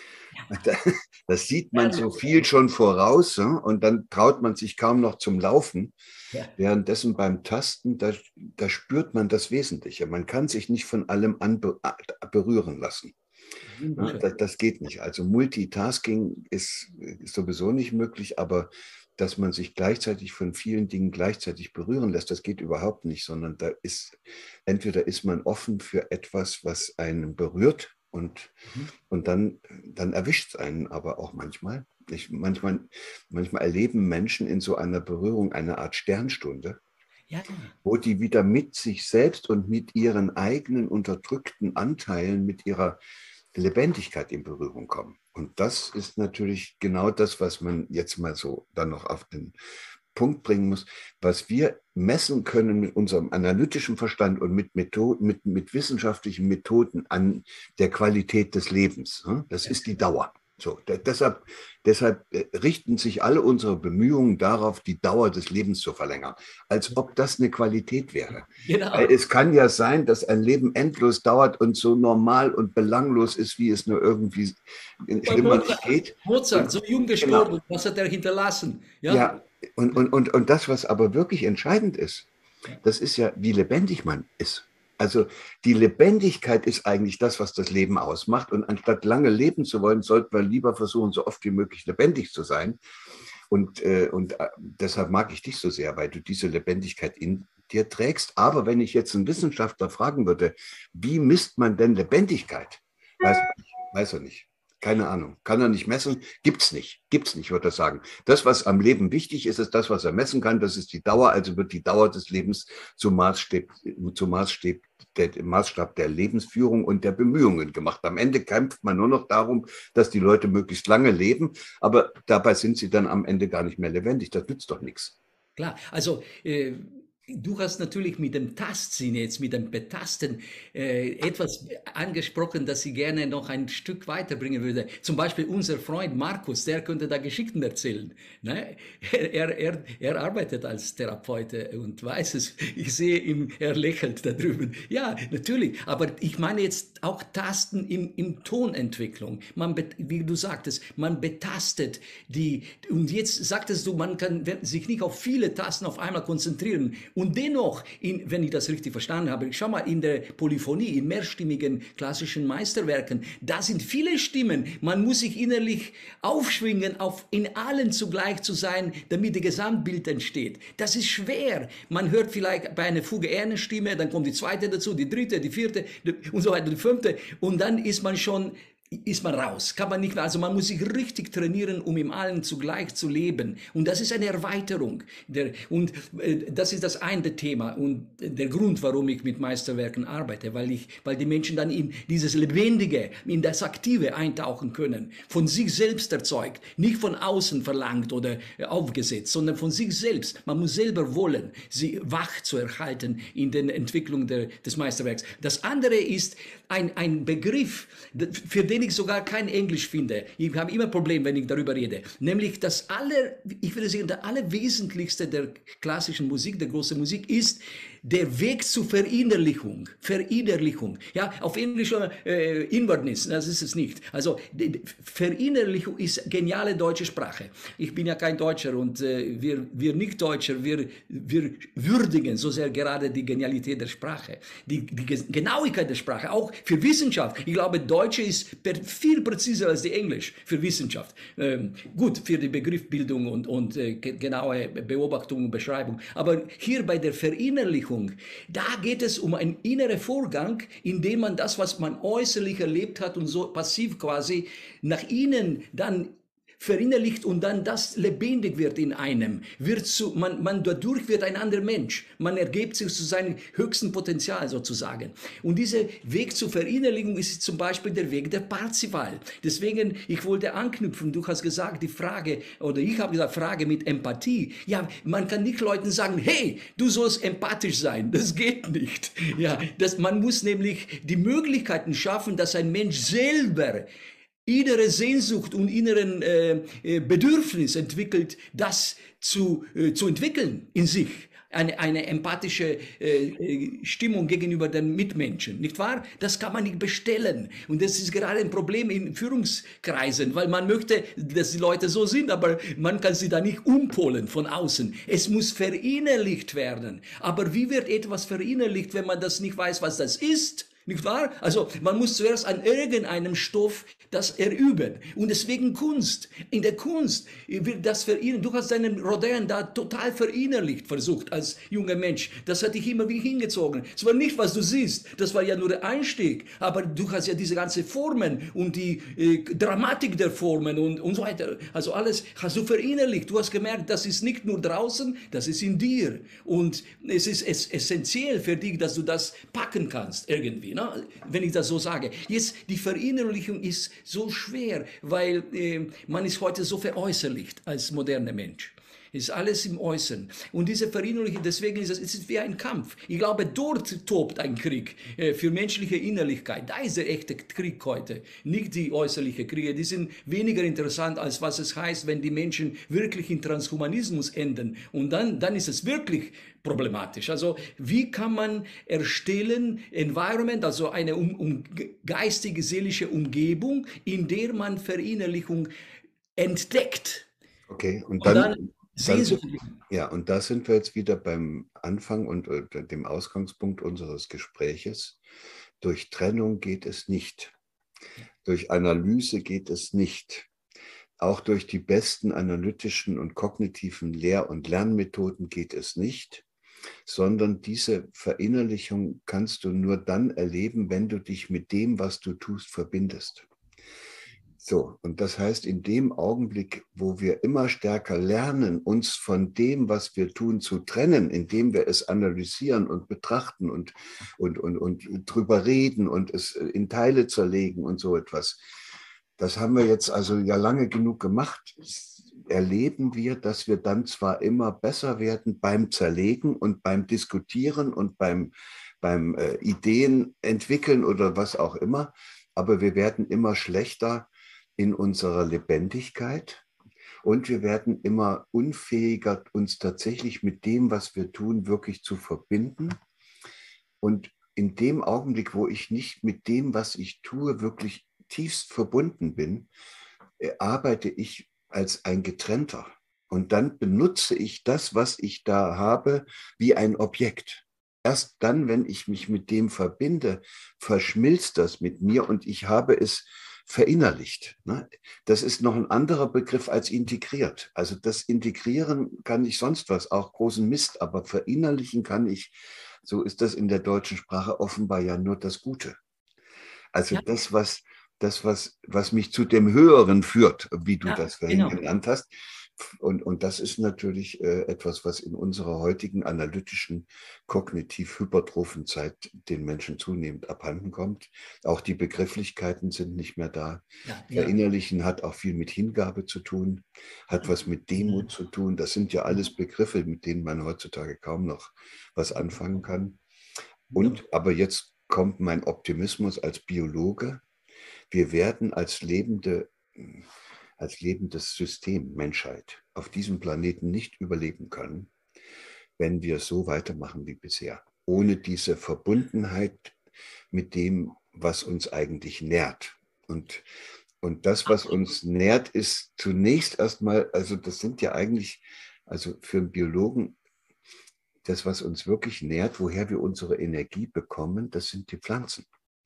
Das sieht man so viel schon voraus, ja? Und dann traut man sich kaum noch zum Laufen. Ja. Währenddessen beim Tasten, da, da spürt man das Wesentliche. Man kann sich nicht von allem anbe berühren lassen. Ja, das, das geht nicht. Also Multitasking ist, ist sowieso nicht möglich, aber dass man sich gleichzeitig von vielen Dingen gleichzeitig berühren lässt, das geht überhaupt nicht, sondern da ist, entweder ist man offen für etwas, was einen berührt und, Mhm. und dann, dann erwischt es einen aber auch manchmal. Ich, manchmal. Manchmal erleben Menschen in so einer Berührung eine Art Sternstunde, Ja, wo die wieder mit sich selbst und mit ihren eigenen unterdrückten Anteilen, mit ihrer Lebendigkeit in Berührung kommen. Und das ist natürlich genau das, was man jetzt mal so dann noch auf den Punkt bringen muss, was wir messen können mit unserem analytischen Verstand und mit, Methoden, mit, mit wissenschaftlichen Methoden an der Qualität des Lebens. Das ist die Dauer. So, deshalb, deshalb richten sich alle unsere Bemühungen darauf, die Dauer des Lebens zu verlängern, als ob das eine Qualität wäre. genau. Weil es kann ja sein, dass ein Leben endlos dauert und so normal und belanglos ist, wie es nur irgendwie Bei schlimmer nicht Mozart, geht. Mozart, Und so jung genau, gestorben, was hat er hinterlassen? Ja, ja, und, und, und, und das, was aber wirklich entscheidend ist, ja. das ist ja, wie lebendig man ist. Also die Lebendigkeit ist eigentlich das, was das Leben ausmacht. Und anstatt lange leben zu wollen, sollten wir lieber versuchen, so oft wie möglich lebendig zu sein. Und, äh, und äh, deshalb mag ich dich so sehr, weil du diese Lebendigkeit in dir trägst. Aber wenn ich jetzt einen Wissenschaftler fragen würde, wie misst man denn Lebendigkeit? Weiß er nicht. Weiß er nicht. Keine Ahnung. Kann er nicht messen? Gibt's nicht. Gibt's nicht, würde er sagen. Das, was am Leben wichtig ist, ist das, was er messen kann. Das ist die Dauer. Also wird die Dauer des Lebens zum Maßstab, zum Maßstab, der Maßstab der Lebensführung und der Bemühungen gemacht. Am Ende kämpft man nur noch darum, dass die Leute möglichst lange leben. Aber dabei sind sie dann am Ende gar nicht mehr lebendig. Das nützt doch nichts. Klar, also äh, du hast natürlich mit dem Tastsinn jetzt, mit dem Betasten äh, etwas angesprochen, das ich gerne noch ein Stück weiterbringen würde. Zum Beispiel unser Freund Markus, der könnte da Geschichten erzählen. Ne? Er, er, er arbeitet als Therapeut und weiß es. Ich sehe ihn, er lächelt da drüben. Ja, natürlich, aber ich meine jetzt auch Tasten im, im Tonentwicklung. Man, wie du sagtest, man betastet die, und jetzt sagtest du, man kann sich nicht auf viele Tasten auf einmal konzentrieren. Und dennoch, in, wenn ich das richtig verstanden habe, schau mal, in der Polyphonie, in mehrstimmigen klassischen Meisterwerken, da sind viele Stimmen. Man muss sich innerlich aufschwingen, auf in allen zugleich zu sein, damit das Gesamtbild entsteht. Das ist schwer. Man hört vielleicht bei einer Fuge eher eine Stimme, dann kommt die zweite dazu, die dritte, die vierte und so weiter, die fünfte. Und dann ist man schon ist man raus, kann man nicht mehr, also man muss sich richtig trainieren, um im Allen zugleich zu leben. Und das ist eine Erweiterung. Der, und äh, das ist das eine Thema und der Grund, warum ich mit Meisterwerken arbeite, weil ich, weil die Menschen dann in dieses Lebendige, in das Aktive eintauchen können, von sich selbst erzeugt, nicht von außen verlangt oder äh, aufgesetzt, sondern von sich selbst. Man muss selber wollen, sie wach zu erhalten in der Entwicklung der, des Meisterwerks. Das andere ist ein, ein Begriff, für den ich sogar kein Englisch finde. Ich habe immer Probleme, wenn ich darüber rede. Nämlich das aller, ich würde sagen, der allerwesentlichste der klassischen Musik, der großen Musik, ist der Weg zur Verinnerlichung. Verinnerlichung. Ja, auf Englisch äh, Inwardness, das ist es nicht. Also Verinnerlichung ist geniale deutsche Sprache. Ich bin ja kein Deutscher und äh, wir, wir Nicht-Deutscher, wir, wir würdigen so sehr gerade die Genialität der Sprache, die, die Genauigkeit der Sprache, auch für Wissenschaft. Ich glaube, Deutsche ist viel präziser als die Englisch für Wissenschaft. Ähm, gut, für die Begriffsbildung und, und äh, genaue Beobachtung und Beschreibung. Aber hier bei der Verinnerlichung, da geht es um einen inneren Vorgang, in dem man das, was man äußerlich erlebt hat und so passiv quasi nach innen dann verinnerlicht und dann das lebendig wird in einem, wird zu, man, man dadurch wird ein anderer Mensch. Man ergibt sich zu seinem höchsten Potenzial sozusagen. Und dieser Weg zur Verinnerlichung ist zum Beispiel der Weg der Parzival. Deswegen, ich wollte anknüpfen, du hast gesagt, die Frage, oder ich habe gesagt, Frage mit Empathie. Ja, man kann nicht Leuten sagen, hey, du sollst empathisch sein. Das geht nicht. Ja, das, man muss nämlich die Möglichkeiten schaffen, dass ein Mensch selber innere Sehnsucht und inneren äh, Bedürfnis entwickelt, das zu, äh, zu entwickeln in sich. Eine, eine empathische äh, Stimmung gegenüber den Mitmenschen, nicht wahr? Das kann man nicht bestellen. Und das ist gerade ein Problem in Führungskreisen, weil man möchte, dass die Leute so sind, aber man kann sie da nicht umpolen von außen. Es muss verinnerlicht werden. Aber wie wird etwas verinnerlicht, wenn man das nicht weiß, was das ist? Nicht wahr? Also man muss zuerst an irgendeinem Stoff das erüben. Und deswegen Kunst. In der Kunst wird das verinnerlicht. Du hast deinen Rodin da total verinnerlicht versucht als junger Mensch. Das hat dich immer wieder hingezogen. Es war nicht, was du siehst. Das war ja nur der Einstieg. Aber du hast ja diese ganzen Formen und die äh, Dramatik der Formen und, und so weiter. Also alles hast du verinnerlicht. Du hast gemerkt, das ist nicht nur draußen, das ist in dir. Und es ist es essentiell für dich, dass du das packen kannst irgendwie. Wenn ich das so sage. Jetzt, die Verinnerlichung ist so schwer, weil äh, man ist heute so veräußerlicht als moderner Mensch. Es ist alles im Äußeren. Und diese Verinnerlichung, deswegen ist es, es ist wie ein Kampf. Ich glaube, dort tobt ein Krieg äh, für menschliche Innerlichkeit. Da ist der echte Krieg heute. Nicht die äußerlichen Kriege. Die sind weniger interessant, als was es heißt, wenn die Menschen wirklich in Transhumanismus enden. Und dann, dann ist es wirklich problematisch. Also wie kann man erstellen, Environment, also eine um, um, geistige, seelische Umgebung, in der man Verinnerlichung entdeckt. Okay, und dann... Und dann Dann sind, ja, und da sind wir jetzt wieder beim Anfang und äh, dem Ausgangspunkt unseres Gespräches. Durch Trennung geht es nicht. Durch Analyse geht es nicht. Auch durch die besten analytischen und kognitiven Lehr- und Lernmethoden geht es nicht, sondern diese Verinnerlichung kannst du nur dann erleben, wenn du dich mit dem, was du tust, verbindest. So, und das heißt, in dem Augenblick, wo wir immer stärker lernen, uns von dem, was wir tun, zu trennen, indem wir es analysieren und betrachten und, und, und, und drüber reden und es in Teile zerlegen und so etwas, das haben wir jetzt also ja lange genug gemacht, erleben wir, dass wir dann zwar immer besser werden beim Zerlegen und beim Diskutieren und beim, beim äh, Ideen entwickeln oder was auch immer, aber wir werden immer schlechter in unserer Lebendigkeit und wir werden immer unfähiger, uns tatsächlich mit dem, was wir tun, wirklich zu verbinden. Und in dem Augenblick, wo ich nicht mit dem, was ich tue, wirklich tiefst verbunden bin, arbeite ich als ein Getrennter. Und dann benutze ich das, was ich da habe, wie ein Objekt. Erst dann, wenn ich mich mit dem verbinde, verschmilzt das mit mir und ich habe es verinnerlicht. Das ist noch ein anderer Begriff als integriert. Also das Integrieren kann ich sonst was, auch großen Mist, aber verinnerlichen kann ich, so ist das in der deutschen Sprache offenbar ja nur das Gute. Also ja. das, was, das was, was mich zu dem Höheren führt, wie du ja, das vorhin genau. genannt hast. Und, und das ist natürlich äh, etwas, was in unserer heutigen analytischen, kognitiv-hypertrophen Zeit den Menschen zunehmend abhanden kommt. Auch die Begrifflichkeiten sind nicht mehr da. Ja, ja. Verinnerlichen hat auch viel mit Hingabe zu tun, hat was mit Demut ja. zu tun. Das sind ja alles Begriffe, mit denen man heutzutage kaum noch was anfangen kann. Und, aber jetzt kommt mein Optimismus als Biologe. Wir werden als lebende als lebendes System Menschheit auf diesem Planeten nicht überleben können, wenn wir so weitermachen wie bisher, ohne diese Verbundenheit mit dem, was uns eigentlich nährt. Und, und das, was uns nährt, ist zunächst erstmal, also das sind ja eigentlich, also für einen Biologen, das, was uns wirklich nährt, woher wir unsere Energie bekommen, das sind die Pflanzen.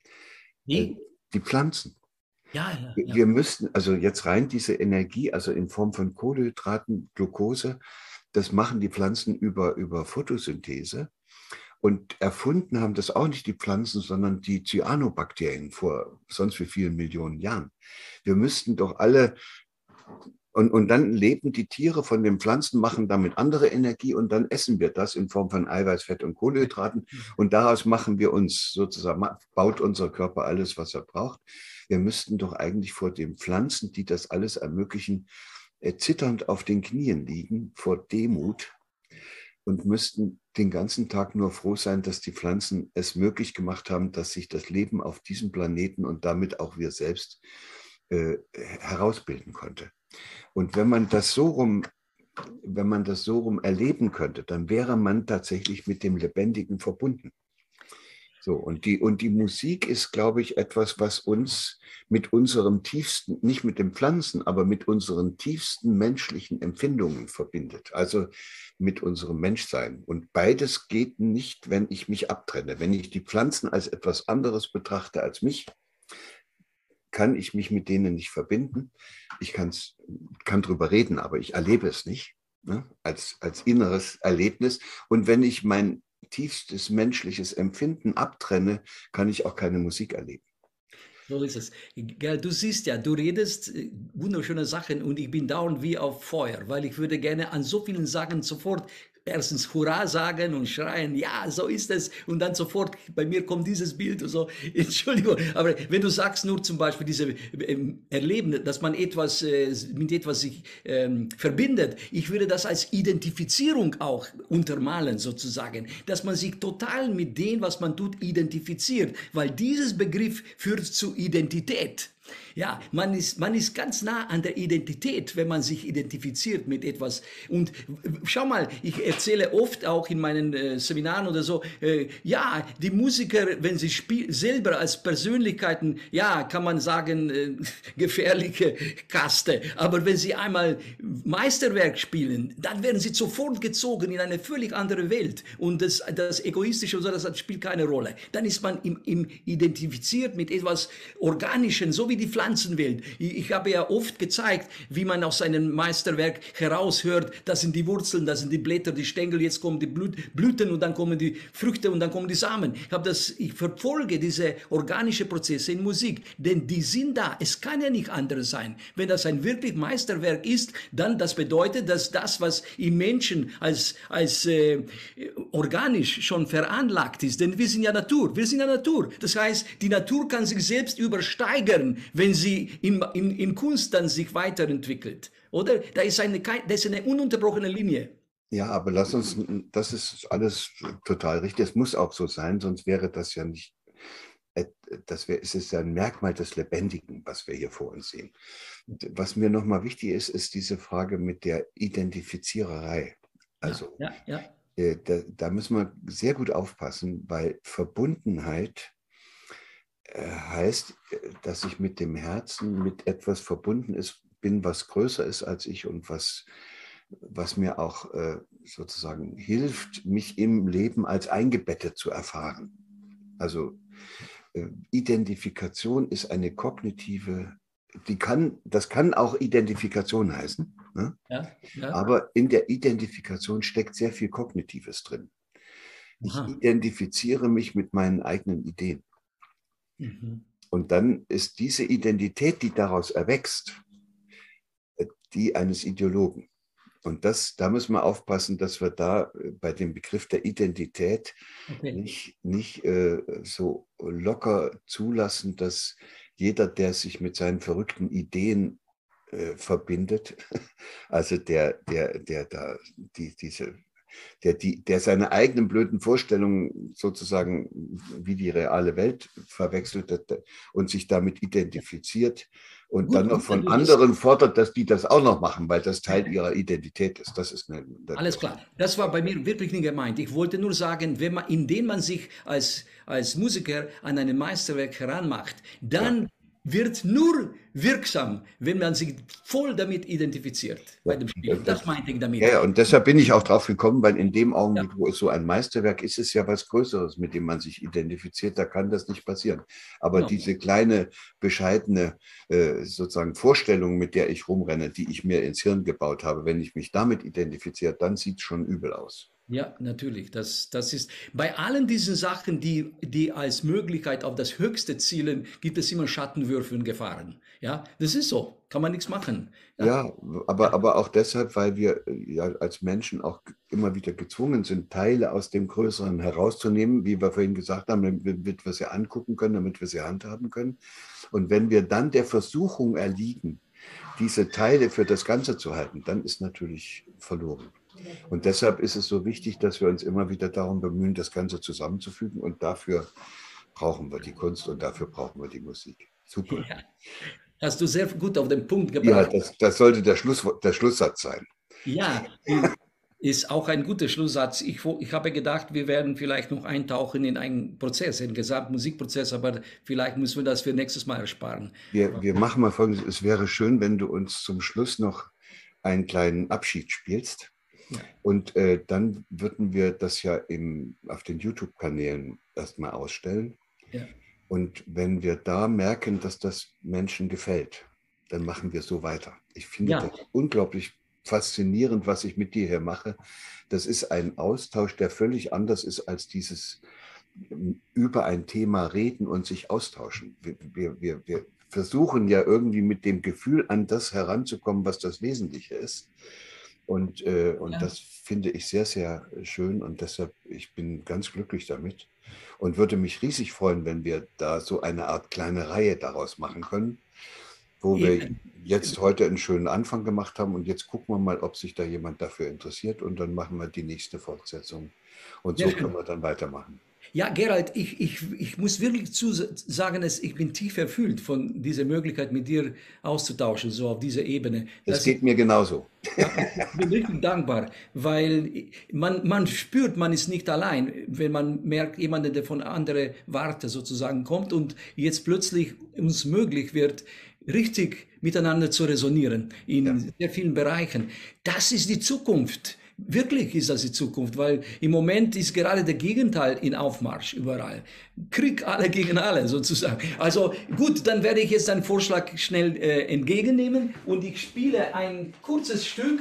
Wie? Die Pflanzen. Ja, ja, ja. Wir müssten, also jetzt rein diese Energie, also in Form von Kohlenhydraten, Glucose, das machen die Pflanzen über, über Photosynthese. Und erfunden haben das auch nicht die Pflanzen, sondern die Cyanobakterien vor sonst wie vielen Millionen Jahren. Wir müssten doch alle Und, und dann leben die Tiere von den Pflanzen, machen damit andere Energie und dann essen wir das in Form von Eiweiß, Fett und Kohlenhydraten. Und daraus machen wir uns sozusagen, baut unser Körper alles, was er braucht. Wir müssten doch eigentlich vor den Pflanzen, die das alles ermöglichen, äh, zitternd auf den Knien liegen vor Demut und müssten den ganzen Tag nur froh sein, dass die Pflanzen es möglich gemacht haben, dass sich das Leben auf diesem Planeten und damit auch wir selbst äh, herausbilden konnte. Und wenn man das so rum, wenn man das so rum erleben könnte, dann wäre man tatsächlich mit dem Lebendigen verbunden. So, und die, und die Musik ist, glaube ich, etwas, was uns mit unserem tiefsten, nicht mit den Pflanzen, aber mit unseren tiefsten menschlichen Empfindungen verbindet. Also mit unserem Menschsein. Und beides geht nicht, wenn ich mich abtrenne. Wenn ich die Pflanzen als etwas anderes betrachte als mich, kann ich mich mit denen nicht verbinden. Ich kann's, kann drüber reden, aber ich erlebe es nicht, ne? als, als inneres Erlebnis. Und wenn ich mein tiefstes menschliches Empfinden abtrenne, kann ich auch keine Musik erleben. So ist es. Gell, du siehst ja, du redest äh, wunderschöne Sachen und ich bin dauernd wie auf Feuer, weil ich würde gerne an so vielen Sachen sofort erstens Hurra sagen und schreien, ja, so ist es. Und dann sofort, bei mir kommt dieses Bild und so. Entschuldigung, aber wenn du sagst nur zum Beispiel diese ähm, Erleben, dass man etwas äh, mit etwas sich ähm, verbindet, ich würde das als Identifizierung auch untermalen sozusagen, dass man sich total mit dem, was man tut, identifiziert, weil dieses Begriff führt zu Identität. Ja, man ist, man ist ganz nah an der Identität, wenn man sich identifiziert mit etwas. Und schau mal, ich erzähle oft auch in meinen äh, Seminaren oder so, äh, ja, die Musiker, wenn sie spielen, selber als Persönlichkeiten, ja, kann man sagen, äh, gefährliche Kaste. Aber wenn sie einmal Meisterwerk spielen, dann werden sie sofort gezogen in eine völlig andere Welt. Und das, das Egoistische und so, das spielt keine Rolle. Dann ist man im, im identifiziert mit etwas Organischem, so wie die Pflanzenwelt. Ich, ich habe ja oft gezeigt, wie man aus einem Meisterwerk heraushört, das sind die Wurzeln, das sind die Blätter, die Stängel, jetzt kommen die Blüten und dann kommen die Früchte und dann kommen die Samen. Ich, habe das, ich verfolge diese organischen Prozesse in Musik, denn die sind da. Es kann ja nicht anders sein. Wenn das ein wirklich Meisterwerk ist, dann das bedeutet, dass das, was im Menschen als, als äh, organisch schon veranlagt ist, denn wir sind ja Natur, wir sind ja Natur. Das heißt, die Natur kann sich selbst übersteigern, wenn sie in, in, in Kunst dann sich weiterentwickelt. Oder? Da ist eine, da ist eine ununterbrochene Linie. Ja, aber lass uns, das ist alles total richtig. Es muss auch so sein, sonst wäre das ja nicht, das wäre, es ist ja ein Merkmal des Lebendigen, was wir hier vor uns sehen. Was mir nochmal wichtig ist, ist diese Frage mit der Identifiziererei. Also ja, ja, ja. Da, da müssen wir sehr gut aufpassen, weil Verbundenheit heißt, dass ich mit dem Herzen mit etwas verbunden ist, bin, was größer ist als ich und was, was mir auch äh, sozusagen hilft, mich im Leben als eingebettet zu erfahren. Also äh, Identifikation ist eine kognitive, die kann, das kann auch Identifikation heißen, ne? Ja, ja. Aber in der Identifikation steckt sehr viel Kognitives drin. Ich Aha. identifiziere mich mit meinen eigenen Ideen. Mhm. Und dann ist diese Identität, die daraus erwächst, die eines Ideologen. Und das, da müssen wir aufpassen, dass wir da bei dem Begriff der Identität okay. nicht, nicht äh, so locker zulassen, dass jeder, der sich mit seinen verrückten Ideen äh, verbindet, also der, der, der da die, diese Der, die, der seine eigenen blöden Vorstellungen sozusagen wie die reale Welt verwechselt hat und sich damit identifiziert und gut, dann noch von anderen fordert, dass die das auch noch machen, weil das Teil ihrer Identität ist. Das ist eine, das alles klar. Das war bei mir wirklich nicht gemeint. Ich wollte nur sagen, wenn man, indem man sich als, als Musiker an ein Meisterwerk heranmacht, dann ja. wird nur wirksam, wenn man sich voll damit identifiziert bei dem Spiel. Das, das meinte ich damit. Ja, und deshalb bin ich auch drauf gekommen, weil in dem Augenblick, ja. wo es so ein Meisterwerk ist, ist es ja was Größeres, mit dem man sich identifiziert. Da kann das nicht passieren. Aber genau. diese kleine, bescheidene äh, sozusagen Vorstellung, mit der ich rumrenne, die ich mir ins Hirn gebaut habe, wenn ich mich damit identifiziere, dann sieht es schon übel aus. Ja, natürlich. Das, das ist bei allen diesen Sachen, die, die als Möglichkeit auf das Höchste zielen, gibt es immer Schattenwürfe und Gefahren. Ja, das ist so. Kann man nichts machen. Ja, Ja, aber, aber auch deshalb, weil wir äh, ja als Menschen auch immer wieder gezwungen sind, Teile aus dem Größeren herauszunehmen, wie wir vorhin gesagt haben, damit wir sie angucken können, damit wir sie handhaben können. Und wenn wir dann der Versuchung erliegen, diese Teile für das Ganze zu halten, dann ist natürlich verloren. Und deshalb ist es so wichtig, dass wir uns immer wieder darum bemühen, das Ganze zusammenzufügen. Und dafür brauchen wir die Kunst und dafür brauchen wir die Musik. Super. ja. Hast du sehr gut auf den Punkt Ja, gebracht. das, das sollte der, Schluss, der Schlusssatz sein. Ja, ist auch ein guter Schlusssatz. Ich, wo- ich habe gedacht, wir werden vielleicht noch eintauchen in einen Prozess, einen Gesamtmusikprozess, aber vielleicht müssen wir das für nächstes Mal ersparen. Wir, wir machen mal Folgendes. Es wäre schön, wenn du uns zum Schluss noch einen kleinen Abschied spielst. Ja, Und äh, dann würden wir das ja im, auf den YouTube-Kanälen erstmal ausstellen. ja, Und wenn wir da merken, dass das Menschen gefällt, dann machen wir so weiter. Ich finde das ja, unglaublich faszinierend, was ich mit dir hier mache. Das ist ein Austausch, der völlig anders ist als dieses ähm, über ein Thema reden und sich austauschen. Wir, wir, wir, wir versuchen ja irgendwie mit dem Gefühl an das heranzukommen, was das Wesentliche ist. Und, äh, und ja. das finde ich sehr, sehr schön und deshalb, ich bin ganz glücklich damit und würde mich riesig freuen, wenn wir da so eine Art kleine Reihe daraus machen können, wo wir Eben. jetzt heute einen schönen Anfang gemacht haben und jetzt gucken wir mal, ob sich da jemand dafür interessiert und dann machen wir die nächste Fortsetzung und Sehr so können schön. wir dann weitermachen. Ja, Gerald, ich, ich, ich muss wirklich zu sagen, dass ich bin tief erfüllt von dieser Möglichkeit, mit dir auszutauschen, so auf dieser Ebene. Es Das ist, geht mir genauso. ja, ich bin richtig dankbar, weil man, man spürt, man ist nicht allein, wenn man merkt, jemand, der von anderen Warte sozusagen kommt und jetzt plötzlich uns möglich wird, richtig miteinander zu resonieren Ja. in sehr vielen Bereichen. Das ist die Zukunft. Wirklich ist das die Zukunft, weil im Moment ist gerade der Gegenteil in Aufmarsch überall. Krieg alle gegen alle sozusagen. Also gut, dann werde ich jetzt deinen Vorschlag schnell äh, entgegennehmen und ich spiele ein kurzes Stück.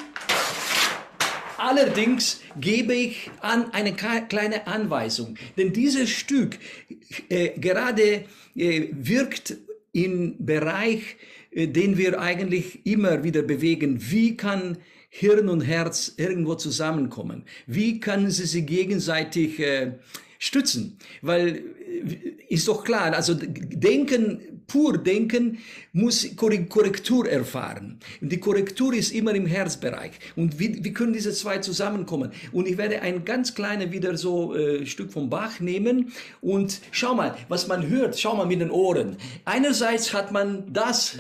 Allerdings gebe ich an eine kleine Anweisung, denn dieses Stück äh, gerade äh, wirkt im Bereich, äh, den wir eigentlich immer wieder bewegen. Wie kann Hirn und Herz irgendwo zusammenkommen? Wie können sie sich gegenseitig äh, stützen? Weil äh, ist doch klar, also Denken, pur Denken, muss Korrektur erfahren. Und die Korrektur ist immer im Herzbereich. Und wie, wie können diese zwei zusammenkommen? Und ich werde ein ganz kleines wieder so äh, Stück vom Bach nehmen und schau mal, was man hört, schau mal mit den Ohren. Einerseits hat man das.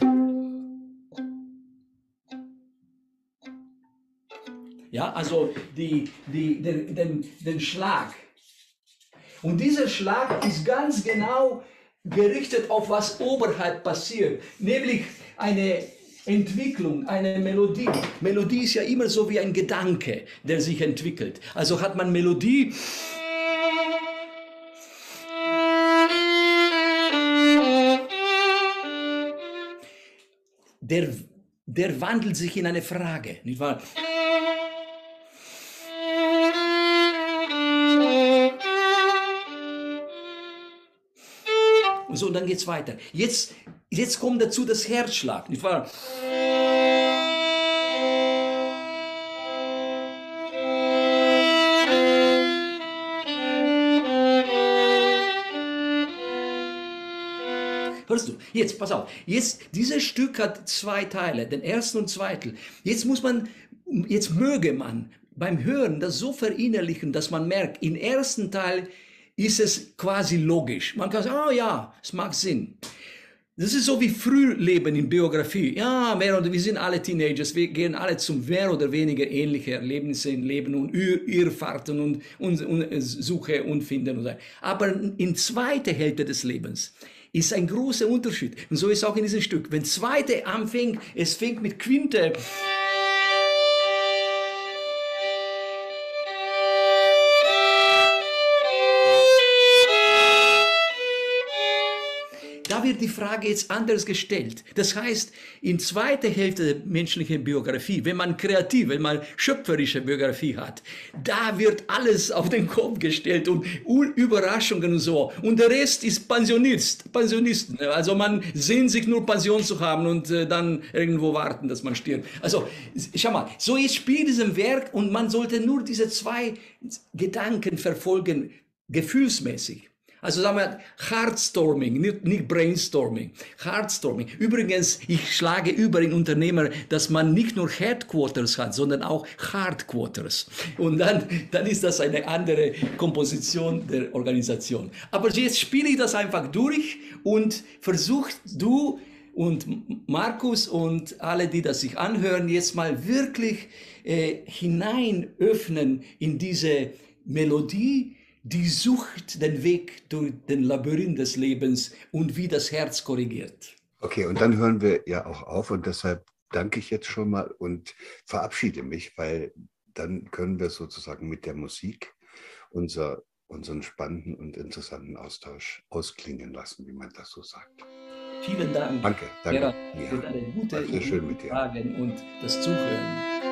Ja, also die, die, den, den, den Schlag. Und dieser Schlag ist ganz genau gerichtet auf was oberhalb passiert, nämlich eine Entwicklung, eine Melodie. Melodie ist ja immer so wie ein Gedanke, der sich entwickelt. Also hat man Melodie. Der, der wandelt sich in eine Frage, nicht wahr? Und so, und dann geht's weiter. Jetzt, jetzt kommt dazu das Herzschlag, nicht wahr? Hörst du? Jetzt, pass auf. Jetzt, dieses Stück hat zwei Teile, den ersten und zweiten. Jetzt muss man, jetzt möge man beim Hören das so verinnerlichen, dass man merkt, im ersten Teil ist es quasi logisch. Man kann sagen, oh ja, es macht Sinn. Das ist so wie Frühleben in Biografie. Ja, mehr oder wir sind alle Teenagers, wir gehen alle zum mehr oder weniger ähnliche Erlebnisse im Leben und Irrfahrten und, und, und Suche und Finden. Und so. Aber in zweiter Hälfte des Lebens ist ein großer Unterschied. Und so ist auch in diesem Stück. Wenn zweite anfängt, es fängt mit Quinte. da wird die Frage jetzt anders gestellt. Das heißt, in zweiter Hälfte der menschlichen Biografie, wenn man kreativ, wenn man schöpferische Biografie hat, da wird alles auf den Kopf gestellt und Überraschungen und so. Und der Rest ist Pensionist, Pensionisten. Also man sehnt sich nur Pension zu haben und äh, dann irgendwo warten, dass man stirbt. Also schau mal, so ist Spiel diesem Werk und man sollte nur diese zwei Gedanken verfolgen, gefühlsmäßig. Also sagen wir Heartstorming, nicht, nicht Brainstorming, Heartstorming. Übrigens, ich schlage über in Unternehmer, dass man nicht nur Headquarters hat, sondern auch Hardquarters. Und dann, dann ist das eine andere Komposition der Organisation. Aber jetzt spiele ich das einfach durch und versucht du und Markus und alle, die das sich anhören, jetzt mal wirklich äh, hinein öffnen in diese Melodie, die sucht den Weg durch den Labyrinth des Lebens und wie das Herz korrigiert. Okay, und dann hören wir ja auch auf und deshalb danke ich jetzt schon mal und verabschiede mich, weil dann können wir sozusagen mit der Musik unser, unseren spannenden und interessanten Austausch ausklingen lassen, wie man das so sagt. Vielen Dank. Danke, danke. Gerhard, für deine gute schön mit dir. Fragen und das Zuhören.